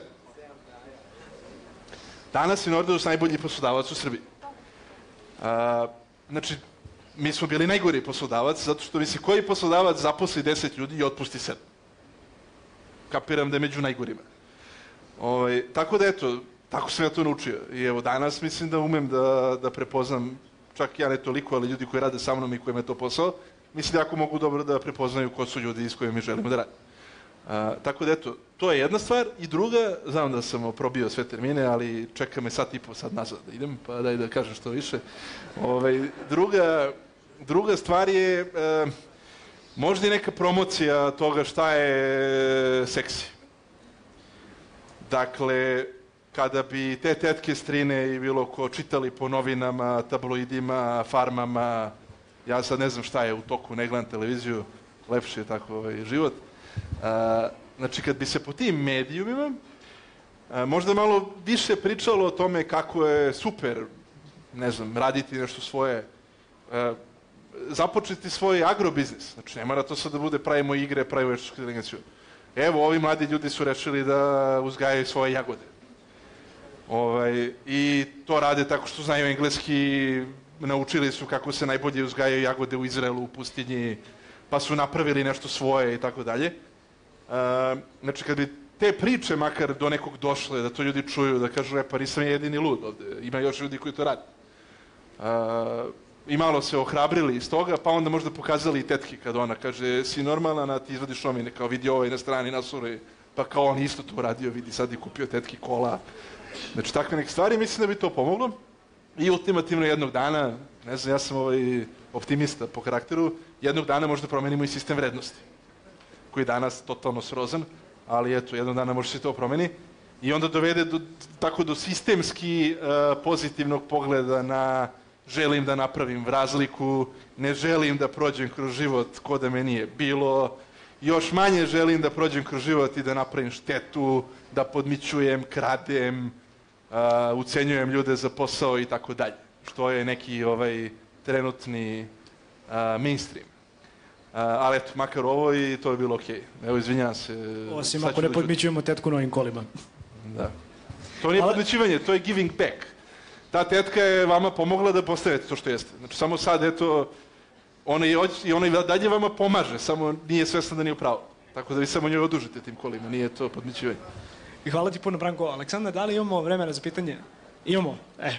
Danas je Nordeus najbolji poslodavac u Srbiji. A, znači, mi smo bili najgori poslodavac, zato što misli, koji poslodavac zaposli deset ljudi i otpusti sedam? Kapiram da je među najgorima. Ovaj, tako da, eto, tako sam ja to naučio. I evo, danas mislim da umem da, da prepoznam, čak ja ne toliko, ali ljudi koji rade sa mnom i kojima je to posao, mislim da jako mogu dobro da prepoznaju ko su ljudi s kojima mi želimo da radimo. A, tako da, eto, to je jedna stvar. I druga, znam da sam probio sve termine, ali čeka me sat i po sad nazad da idem, pa daj da kažem što više. Ovaj, druga, druga stvar je e, možda i neka promocija toga šta je seksi. Dakle, kada bi te tetke, strine i bilo ko čitali po novinama, tabloidima, farmama, ja sad ne znam šta je u toku, ne gledam televiziju, lepši je tako ovaj, život. A, znači, kad bi se po tim medijumima a, možda malo više pričalo o tome kako je super, ne znam, raditi nešto svoje, a, započeti svoj agrobiznis. Znači, ne mora to sad da bude pravimo igre, pravimo veštačku inteligenciju. Evo, ovi mladi ljudi su rešili da uzgajaju svoje jagode. Ovaj, I to rade tako što znaju engleski, naučili su kako se najbolje uzgajaju jagode u Izraelu, u pustinji, pa su napravili nešto svoje i tako dalje. Znači, kad bi te priče makar do nekog došle, da to ljudi čuju, da kažu, e, pa nisam jedini lud ovde, ima još ljudi koji to rade. A, I malo se ohrabrili iz toga, pa onda možda pokazali i tetki kad ona kaže, si normalna, a ti izvadiš nomine, kao vidi ovaj na strani nasure, pa kao on isto to uradio, vidi sad je kupio tetki kola. Znači, takve neke stvari, mislim da bi to pomoglo. I ultimativno jednog dana, ne znam, ja sam ovaj optimista po karakteru, jednog dana možda promenimo i sistem vrednosti, koji je danas totalno srozan, ali eto, jednog dana može se to promeni. I onda dovede do, tako do sistemski uh, pozitivnog pogleda na želim da napravim razliku, ne želim da prođem kroz život ko da me nije bilo, još manje želim da prođem kroz život i da napravim štetu, da podmićujem, kradem, Uh, ucenjujem ljude za posao i tako dalje, što je neki ovaj trenutni uh, mainstream. Uh, ali eto, makar ovo i to je bilo okej. Okay. Evo, izvinjavam se. Osim ako ne da podmićujemo tetku novim kolima. Da. To nije ali... podmićivanje, to je giving back. Ta tetka je vama pomogla da postavite to što jeste. Znači, samo sad, eto, ona i, i ona i dalje vama pomaže, samo nije svesna da nije upravo. Tako da vi samo njoj odužite tim kolima, nije to podmićivanje. I hvala ti puno, Branko. Aleksandar, da li imamo vremena za pitanje? Imamo. E.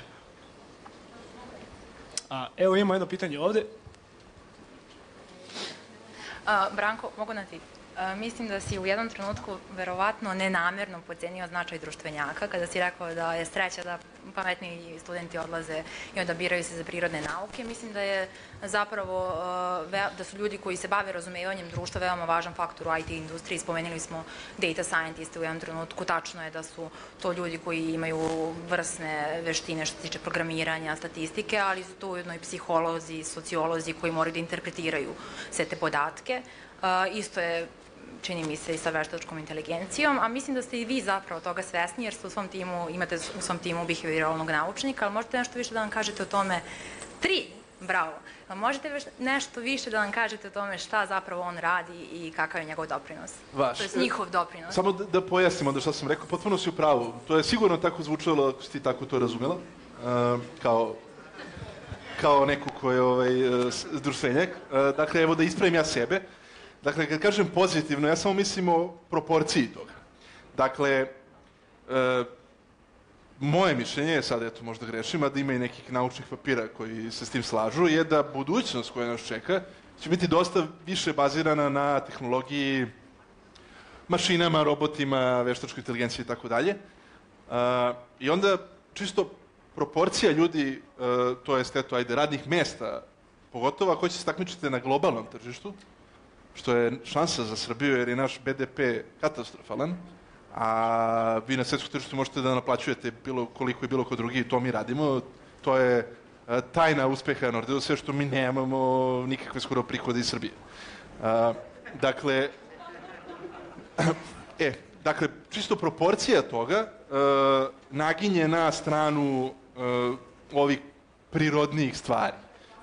A, evo imamo jedno pitanje ovde. A, Branko, mogu na ti? A, mislim da si u jednom trenutku verovatno nenamerno pocenio značaj društvenjaka kada si rekao da je sreća da pametni studenti odlaze i onda biraju se za prirodne nauke. Mislim da je zapravo da su ljudi koji se bave razumevanjem društva veoma važan faktor u I T industriji. Spomenuli smo data scientiste u jednom trenutku. Tačno je da su to ljudi koji imaju vrsne veštine što se tiče programiranja, statistike, ali su to ujedno i psiholozi, sociolozi koji moraju da interpretiraju sve te podatke. Isto je čini mi se i sa veštačkom inteligencijom, a mislim da ste i vi zapravo toga svesni, jer ste u svom timu, imate u svom timu behavioralnog naučnika, ali možete nešto više da nam kažete o tome, tri, bravo, možete nešto više da nam kažete o tome šta zapravo on radi i kakav je njegov doprinos? Vaš. To je njihov doprinos. Samo da, da pojasnim onda što sam rekao, potpuno si u pravu. To je sigurno tako zvučalo, ako si ti tako to razumela, uh, kao, kao neko ko je ovaj, uh, društvenjak. Uh, dakle, evo da ispravim ja sebe. Dakle, kad kažem pozitivno, ja samo mislim o proporciji toga. Dakle, uh, moje mišljenje, sad eto možda grešim, a da ima i nekih naučnih papira koji se s tim slažu, je da budućnost koja nas čeka će biti dosta više bazirana na tehnologiji, mašinama, robotima, veštačkoj inteligenciji i tako dalje. I onda čisto proporcija ljudi, uh, to jest eto, ajde, radnih mesta, pogotovo ako će se takmičiti na globalnom tržištu, što je šansa za Srbiju jer je naš be de pe katastrofalan, a vi na svetskom tržištu možete da naplaćujete bilo koliko i bilo ko drugi, to mi radimo. To je a, tajna uspeha Nordeu, sve što mi nemamo nikakve skoro prihode iz Srbije. A, dakle, e, dakle, čisto proporcija toga a, naginje na stranu a, ovih prirodnijih stvari.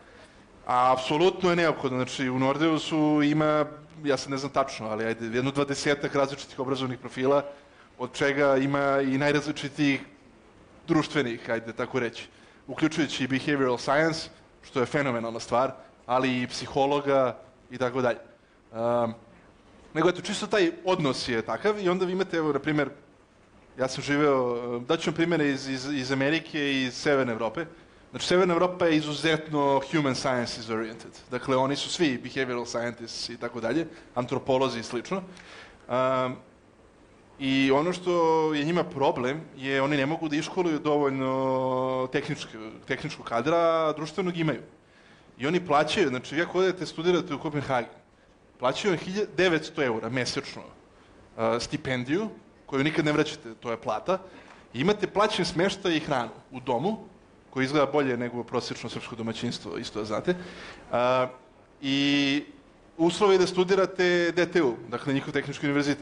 A apsolutno je neophodno. Znači, u Nordeusu ima, ja sad ne znam tačno, ali ajde, jedno dvadesetak različitih obrazovnih profila, od čega ima i najrazličitijih društvenih, ajde tako reći, uključujući i behavioral science, što je fenomenalna stvar, ali i psihologa i tako dalje. Um, nego eto, čisto taj odnos je takav i onda vi imate, evo, na primjer, ja sam živeo, daću vam primjere iz, iz, iz Amerike i iz Severne Evrope. Znači, Severna Evropa je izuzetno human sciences oriented. Dakle, oni su svi behavioral scientists i tako dalje, antropolozi i slično. Um, I ono što je njima problem je oni ne mogu da iškoluju dovoljno tehničkog kadra, a društvenog imaju. I oni plaćaju, znači vi ako odete studirate u Kopenhagen, plaćaju devetsto eura mesečno uh, stipendiju, koju nikad ne vraćate, to je plata, i imate plaćen smeštaj i hranu u domu, koji izgleda bolje nego prosječno srpsko domaćinstvo, isto da znate. Uh, I uslov je da studirate de te u, dakle njihov tehnički univerzitet.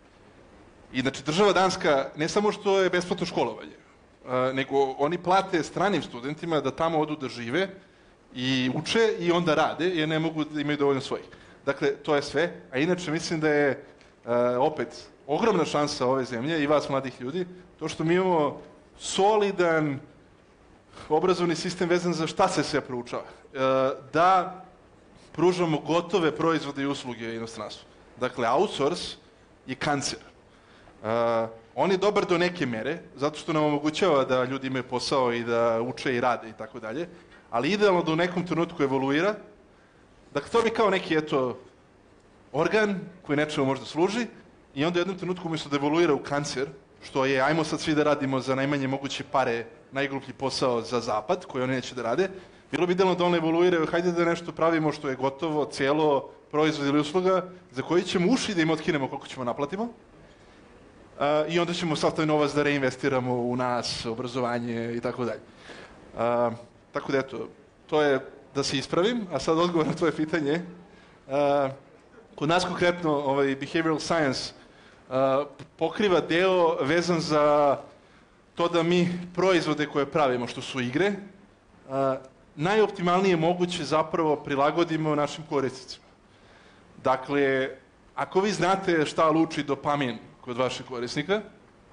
I znači država Danska ne samo što je besplatno školovanje, uh, nego oni plate stranim studentima da tamo odu da žive i uče i onda rade, jer ne mogu da imaju dovoljno svojih. Dakle, to je sve. A inače mislim da je uh, opet ogromna šansa ove zemlje i vas mladih ljudi, to što mi imamo solidan obrazovni sistem vezan za šta se sve proučava. E, da pružamo gotove proizvode i usluge inostranstvu. Dakle, outsource je kancer. E, on je dobar do neke mere, zato što nam omogućava da ljudi imaju posao i da uče i rade i tako dalje, ali idealno da u nekom trenutku evoluira. Dakle, to bi kao neki, eto, organ koji nečemu možda služi i onda u jednom trenutku umjesto da evoluira u kancer, što je, ajmo sad svi da radimo za najmanje moguće pare, najgluplji posao za zapad, koji oni neće da rade, bilo bi idealno da on evoluira, hajde da nešto pravimo što je gotovo, cijelo, proizvod ili usluga, za koji ćemo uši da im otkinemo koliko ćemo naplatimo, uh, i onda ćemo sav taj novac da reinvestiramo u nas, obrazovanje i tako dalje. Uh, tako da eto, to je da se ispravim, a sad odgovor na tvoje pitanje. Uh, kod nas konkretno, ovaj, behavioral science uh, pokriva deo vezan za to da mi proizvode koje pravimo, što su igre, uh, najoptimalnije moguće zapravo prilagodimo našim korisnicima. Dakle, ako vi znate šta luči dopamin kod vaših korisnika,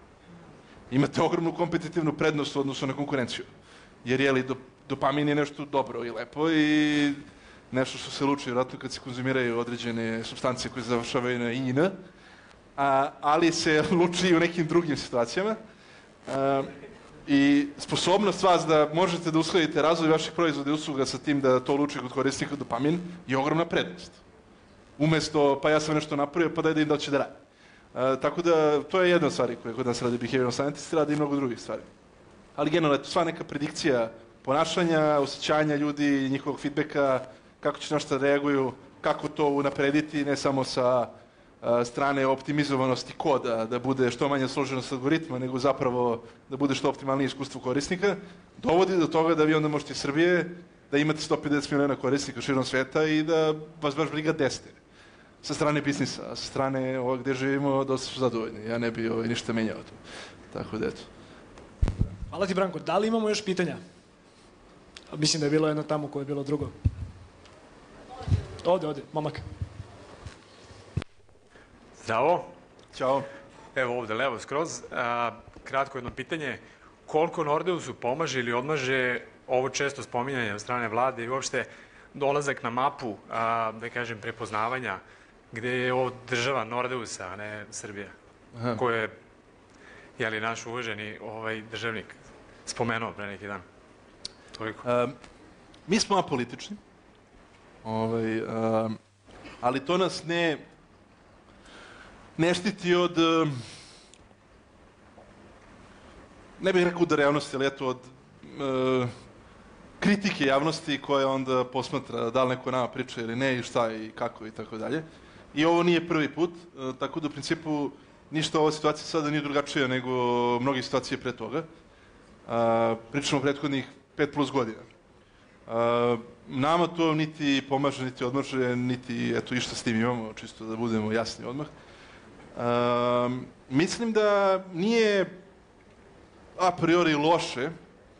imate ogromnu kompetitivnu prednost u odnosu na konkurenciju. Jer je li do, dopamin je nešto dobro i lepo i nešto što se luči vjerojatno kad se konzumiraju određene supstance koje završavaju na i n, a, ali se luči i u nekim drugim situacijama. A, I sposobnost vas da možete da uskladite razvoj vaših proizvoda i usluga sa tim da to luči kod korisnika dopamin je ogromna prednost. Umesto, pa ja sam nešto napravio, pa daj da im da će da radi. A, tako da, to je jedna stvar koja kod nas radi behavioral scientist, radi i mnogo drugih stvari. Ali generalno, sva neka predikcija ponašanja, osjećanja ljudi, njihovog feedbacka, kako će nešto da reaguju, kako to unaprediti, ne samo sa a, strane optimizovanosti koda, da bude što manje složenost algoritma, nego zapravo da bude što optimalnije iskustvo korisnika, dovodi do toga da vi onda možete iz Srbije da imate sto pedeset miliona korisnika širom sveta i da vas baš briga desete. sa strane biznisa, a sa strane ovo gde živimo dosta su zadovoljni. Ja ne bi ovaj, ništa menjao tu. Tako da eto. Hvala ti, Branko. Da li imamo još pitanja? Mislim da je bilo jedno tamo koje je bilo drugo. Ovde, ovde, momak. Zdravo. Ćao. Evo ovde, levo skroz. A, kratko jedno pitanje. Koliko Nordeusu pomaže ili odmaže ovo često spominjanje od strane vlade i uopšte dolazak na mapu, a, da kažem, prepoznavanja, gde je ovo država Nordeusa, a ne Srbija, Aha. ko je, jeli, naš uvaženi ovaj, državnik spomenuo pre neki dan. Toliko. Um, mi smo apolitični, ovaj, um, ali to nas ne, ne štiti od, um, ne bih rekao udara javnosti, ali eto od uh, kritike javnosti koja onda posmatra da li neko nama priča ili ne i šta i kako i tako dalje. I ovo nije prvi put, uh, tako da u principu ništa ova situacija sada nije drugačija nego mnoge situacije pre toga. Uh, pričamo o prethodnih pet plus godina. Uh, nama to niti pomaže, niti odmaže, niti eto išta s tim imamo, čisto da budemo jasni odmah. Uh, mislim da nije a priori loše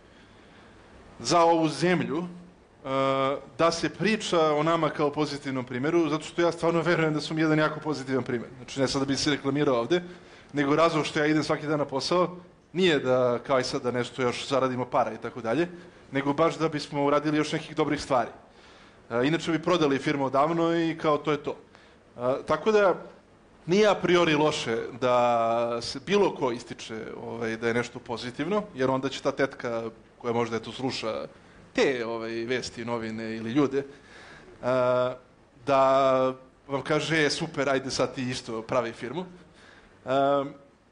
za ovu zemlju uh, da se priča o nama kao pozitivnom primjeru, zato što ja stvarno verujem da sam jedan jako pozitivan primjer. Znači ne sad da bi se reklamirao ovde, nego razlog što ja idem svaki dan na posao nije da kao i sad da nešto još zaradimo para i tako dalje, nego baš da bismo uradili još nekih dobrih stvari. Uh, inače bi prodali firmu odavno i kao to je to. Uh, tako da nije a priori loše da se bilo ko ističe ovaj, da je nešto pozitivno, jer onda će ta tetka koja možda eto sluša te ovaj, vesti, novine ili ljude, uh, da vam kaže e, super, ajde sad ti isto pravi firmu. Uh,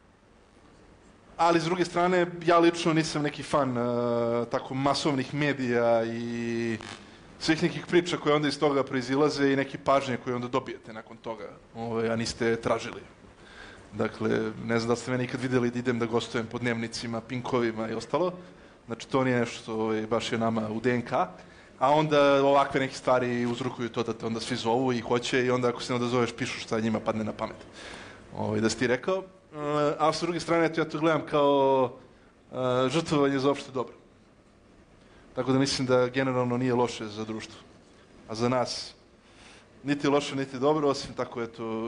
ali s druge strane, ja lično nisam neki fan uh, tako masovnih medija i svih nekih priča koje onda iz toga proizilaze i neke pažnje koje onda dobijete nakon toga, ovaj, a niste tražili. Dakle, ne znam da ste me nikad vidjeli da idem da gostujem po dnevnicima, pinkovima i ostalo. Znači, to nije nešto ovaj, baš je nama u D N K. A onda ovakve neke stvari uzrokuju to da te onda svi zovu i hoće i onda ako se ne odazoveš pišu šta njima padne na pamet. Ovaj, da si ti rekao. Uh, a s druge strane, ja to gledam kao uh, žrtvovanje za opšte dobro. Tako da mislim da generalno nije loše za društvo. A za nas niti loše, niti dobro, osim tako, eto,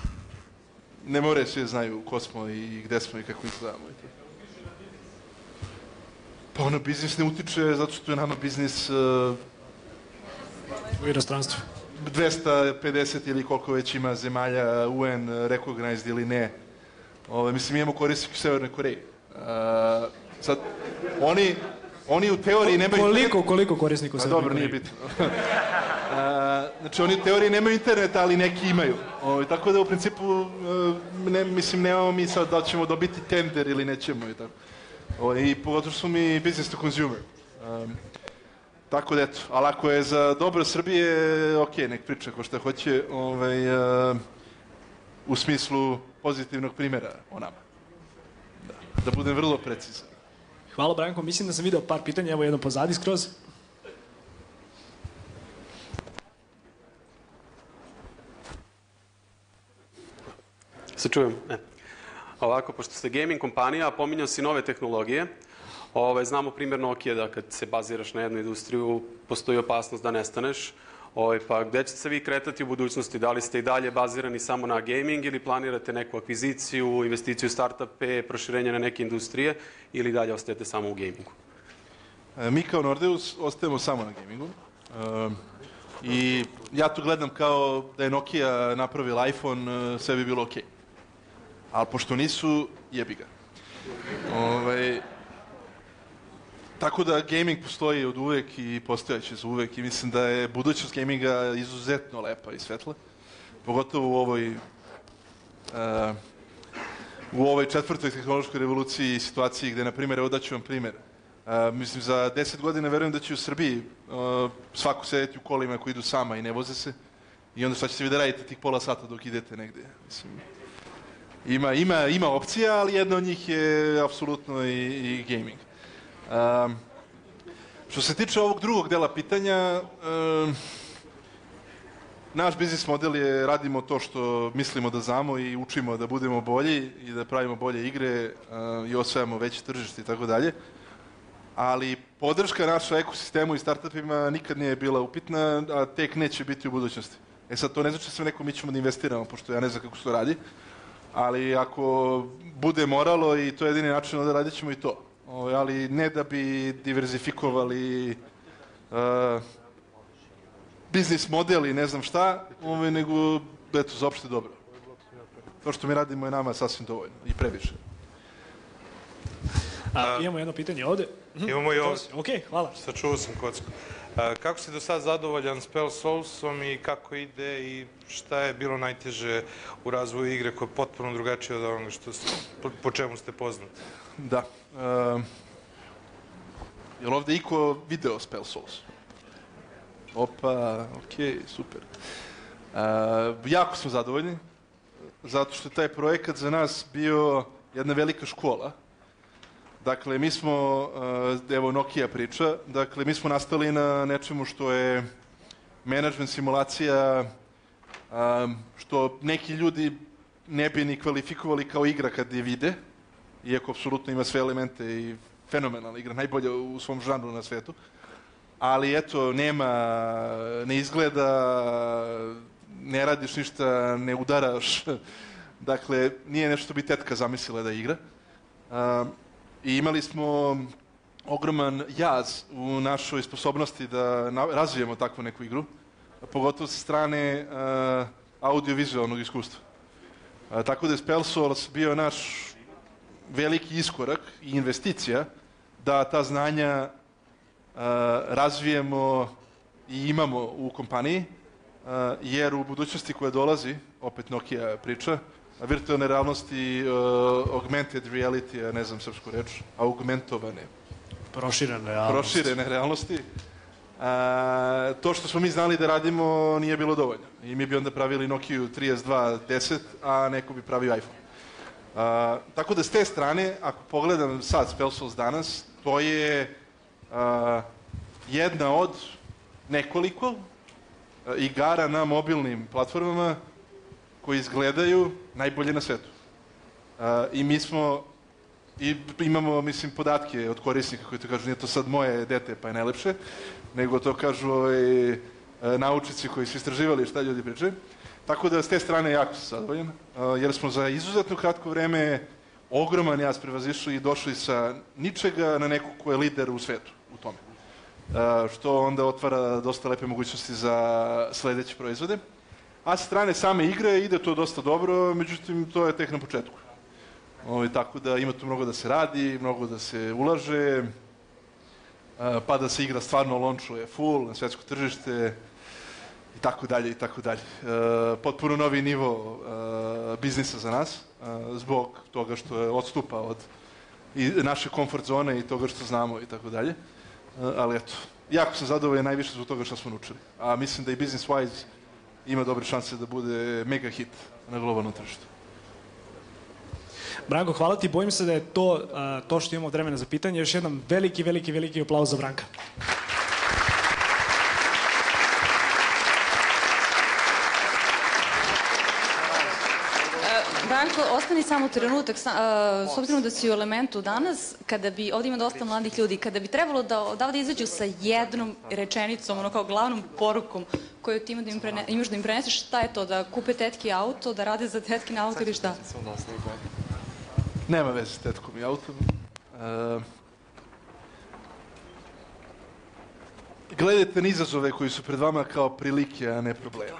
ne more svi znaju ko smo i gde smo i kako izgledamo. Pa ono, biznis ne utiče zato što je nama biznis uh, U inostranstvu. dvesta pedeset ili koliko već ima zemalja U N recognized ili ne. Ove, mislim, imamo korisnike u Severnoj Koreji. Uh, sad, oni... Oni u teoriji nemaju... Koliko, koliko korisnika u Pa Severnoj dobro, Koreji? nije bitno. A, znači, oni u teoriji nemaju internet, ali neki imaju. O, tako da, u principu, ne, mislim, nemamo mi sad da ćemo dobiti tender ili nećemo i tako. O, I pogotovo što smo mi business to consumer. Um, tako da, eto, ali ako je za dobro Srbije, ok, nek priča ko šta hoće, ovaj, uh, u smislu pozitivnog primjera o nama. Da, da budem vrlo precizan. Hvala, Branko. Mislim da sam video par pitanja, evo jedno pozadi skroz. Se čujem? Ne. Ovako, pošto ste gaming kompanija, pominjao si nove tehnologije. Ove, znamo primjer Nokia da kad se baziraš na jednu industriju, postoji opasnost da nestaneš. Ove, pa gde ćete se vi kretati u budućnosti? Da li ste i dalje bazirani samo na gaming ili planirate neku akviziciju, investiciju, startupe, proširenje na neke industrije ili dalje ostajete samo u gamingu? E, mi kao Nordeus ostajemo samo na gamingu. E, I ja to gledam kao da je Nokia napravila iPhone, sve bi bilo okej. Ali pošto nisu, jebi ga. Ove, Tako da gaming postoji od uvek i postojaće za uvek i mislim da je budućnost gaminga izuzetno lepa i svetla. Pogotovo u ovoj uh, u ovoj četvrtoj tehnološkoj revoluciji i situaciji gde, na primjer, evo daću vam primjer. Uh, mislim, za deset godina verujem da će u Srbiji uh, svako sedeti u kolima koji idu sama i ne voze se i onda šta ćete vi da radite tih pola sata dok idete negde. Mislim, ima, ima, ima opcija, ali jedna od njih je apsolutno i, i gaming. Um, što se tiče ovog drugog dela pitanja, um, naš biznis model je radimo to što mislimo da znamo i učimo da budemo bolji i da pravimo bolje igre uh, i osvajamo veće tržište i tako dalje. Ali podrška naša ekosistemu i startupima nikad nije bila upitna, a tek neće biti u budućnosti. E sad, to ne znači sve neko mi ćemo da investiramo, pošto ja ne znam kako se to radi, ali ako bude moralo i to je jedini način, onda radit ćemo i to. O, ali ne da bi diverzifikovali uh, biznis model i ne znam šta, ovaj, nego, eto, za opšte dobro. To što mi radimo je nama sasvim dovoljno i previše. A, imamo jedno pitanje ovde. Imamo i ovde. Ok, hvala. Sačuvao sam kocku. A, kako si do sad zadovoljan Spell Soulsom i kako ide i šta je bilo najteže u razvoju igre koja je potpuno drugačija od onoga što ste, po, po čemu ste poznati? Da. Uh, je li ovde iko video Spell Souls? Opa, okej, super. Uh, jako smo zadovoljni, zato što je taj projekat za nas bio jedna velika škola. Dakle, mi smo, uh, evo Nokia priča, dakle, mi smo nastali na nečemu što je management simulacija, um, što neki ljudi ne bi ni kvalifikovali kao igra kad je vide, iako apsolutno ima sve elemente i fenomenalna igra, najbolja u svom žanru na svetu. Ali eto, nema, ne izgleda, ne radiš ništa, ne udaraš. Dakle, nije nešto što bi tetka zamislila da igra. Uh, I imali smo ogroman jaz u našoj sposobnosti da na, razvijemo takvu neku igru, pogotovo sa strane uh, audio-vizualnog iskustva. Uh, tako da je Spell Souls bio naš veliki iskorak i investicija da ta znanja uh, razvijemo i imamo u kompaniji, uh, jer u budućnosti koja dolazi, opet Nokia priča, virtualne realnosti, uh, augmented reality, ja ne znam srpsku reč, augmentovane. Proširene realnosti. Proširene realnosti. Uh, to što smo mi znali da radimo nije bilo dovoljno. I mi bi onda pravili Nokia trideset dva deset, a neko bi pravio iPhone. Uh, tako da s te strane, ako pogledam sad Spell Souls danas, to je uh, jedna od nekoliko uh, igara na mobilnim platformama koji izgledaju najbolje na svetu. Uh, I mi smo, i imamo, mislim, podatke od korisnika koji to kažu, nije to sad moje dete pa je najlepše, nego to kažu ovaj, naučnici koji su istraživali šta ljudi pričaju. Tako da s te strane jako sam zadovoljan, uh, jer smo za izuzetno kratko vreme ogroman jaz prevazišli i došli sa ničega na nekog ko je lider u svetu u tome. Uh, što onda otvara dosta lepe mogućnosti za sledeće proizvode. A sa strane same igre ide to dosta dobro, međutim to je tek na početku. Ovo, tako da ima tu mnogo da se radi, mnogo da se ulaže, pa da se igra stvarno launchuje full na svetsko tržište i tako dalje i tako dalje. Potpuno novi nivo biznisa za nas, zbog toga što je odstupa od naše komfort zone i toga što znamo i tako dalje. Ali eto, jako sam zadovoljan najviše zbog toga što smo naučili. A mislim da i business wise ima dobre šanse da bude mega hit na globalnom tržištu. Branko, hvala ti. Bojim se da je to, uh, to što imamo vremena za pitanje. Još jednom veliki, veliki, veliki aplauz za Branka. Branko, ostani samo trenutak, s obzirom da si u Elementu danas, kada bi, ovdje ima dosta mladih ljudi, kada bi trebalo da odavde izađu sa jednom rečenicom, ono kao glavnom porukom koju ti ima da im prene, imaš da im preneseš, šta je to? Da kupe tetki auto, da rade za tetkin auto ili šta? Nema veze s tetkom i autom. Uh, gledajte na izazove koji su pred vama kao prilike, a ne probleme.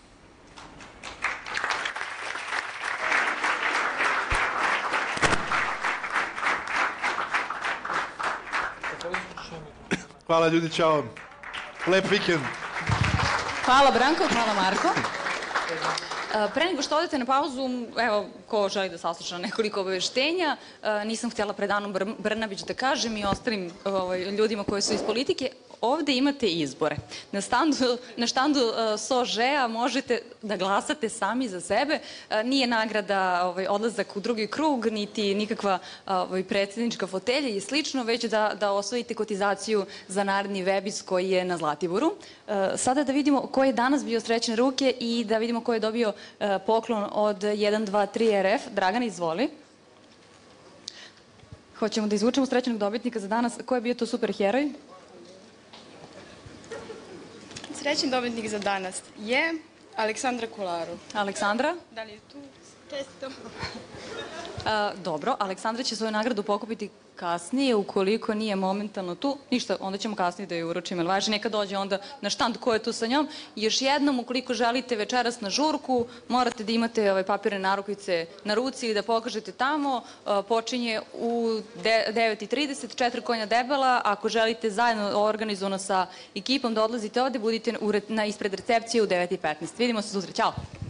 Hvala ljudi, čao. Lep vikend. Hvala Branko, hvala Marko. Pre nego što odete na pauzu, evo, ko želi da sasluša nekoliko obaveštenja, nisam htjela pred Anom Brnabić da kažem i ostalim ovaj, ljudima koji su iz politike, ovde imate izbore. Na štandu, na štandu uh, Sožea možete da glasate sami za sebe. Uh, nije nagrada ovaj, odlazak u drugi krug, niti nikakva ovaj, predsjednička fotelja i slično, već da, da osvojite kotizaciju za naredni Webis koji je na Zlatiboru. Uh, sada da vidimo ko je danas bio srećne ruke i da vidimo ko je dobio uh, poklon od jedan dva tri R F. Dragan, izvoli. Hoćemo da izvučemo srećnog dobitnika za danas. Ko je bio to superheroj? Srećni dobitnik za danas je Aleksandra Kolaru. Aleksandra? Da li je tu? Često. Dobro, Aleksandra će svoju nagradu pokupiti kasnije, ukoliko nije momentalno tu. Ništa, onda ćemo kasnije da je uročimo. Ili važi, neka dođe onda na štand ko je tu sa njom. Još jednom, ukoliko želite večeras na žurku, morate da imate ove papirne narukvice na ruci ili da pokažete tamo. Počinje u devet i trideset, četiri konja debela. Ako želite zajedno organizovano sa ekipom da odlazite ovde, budite ispred recepcije u devet i petnaest. Vidimo se sutra. Ćao!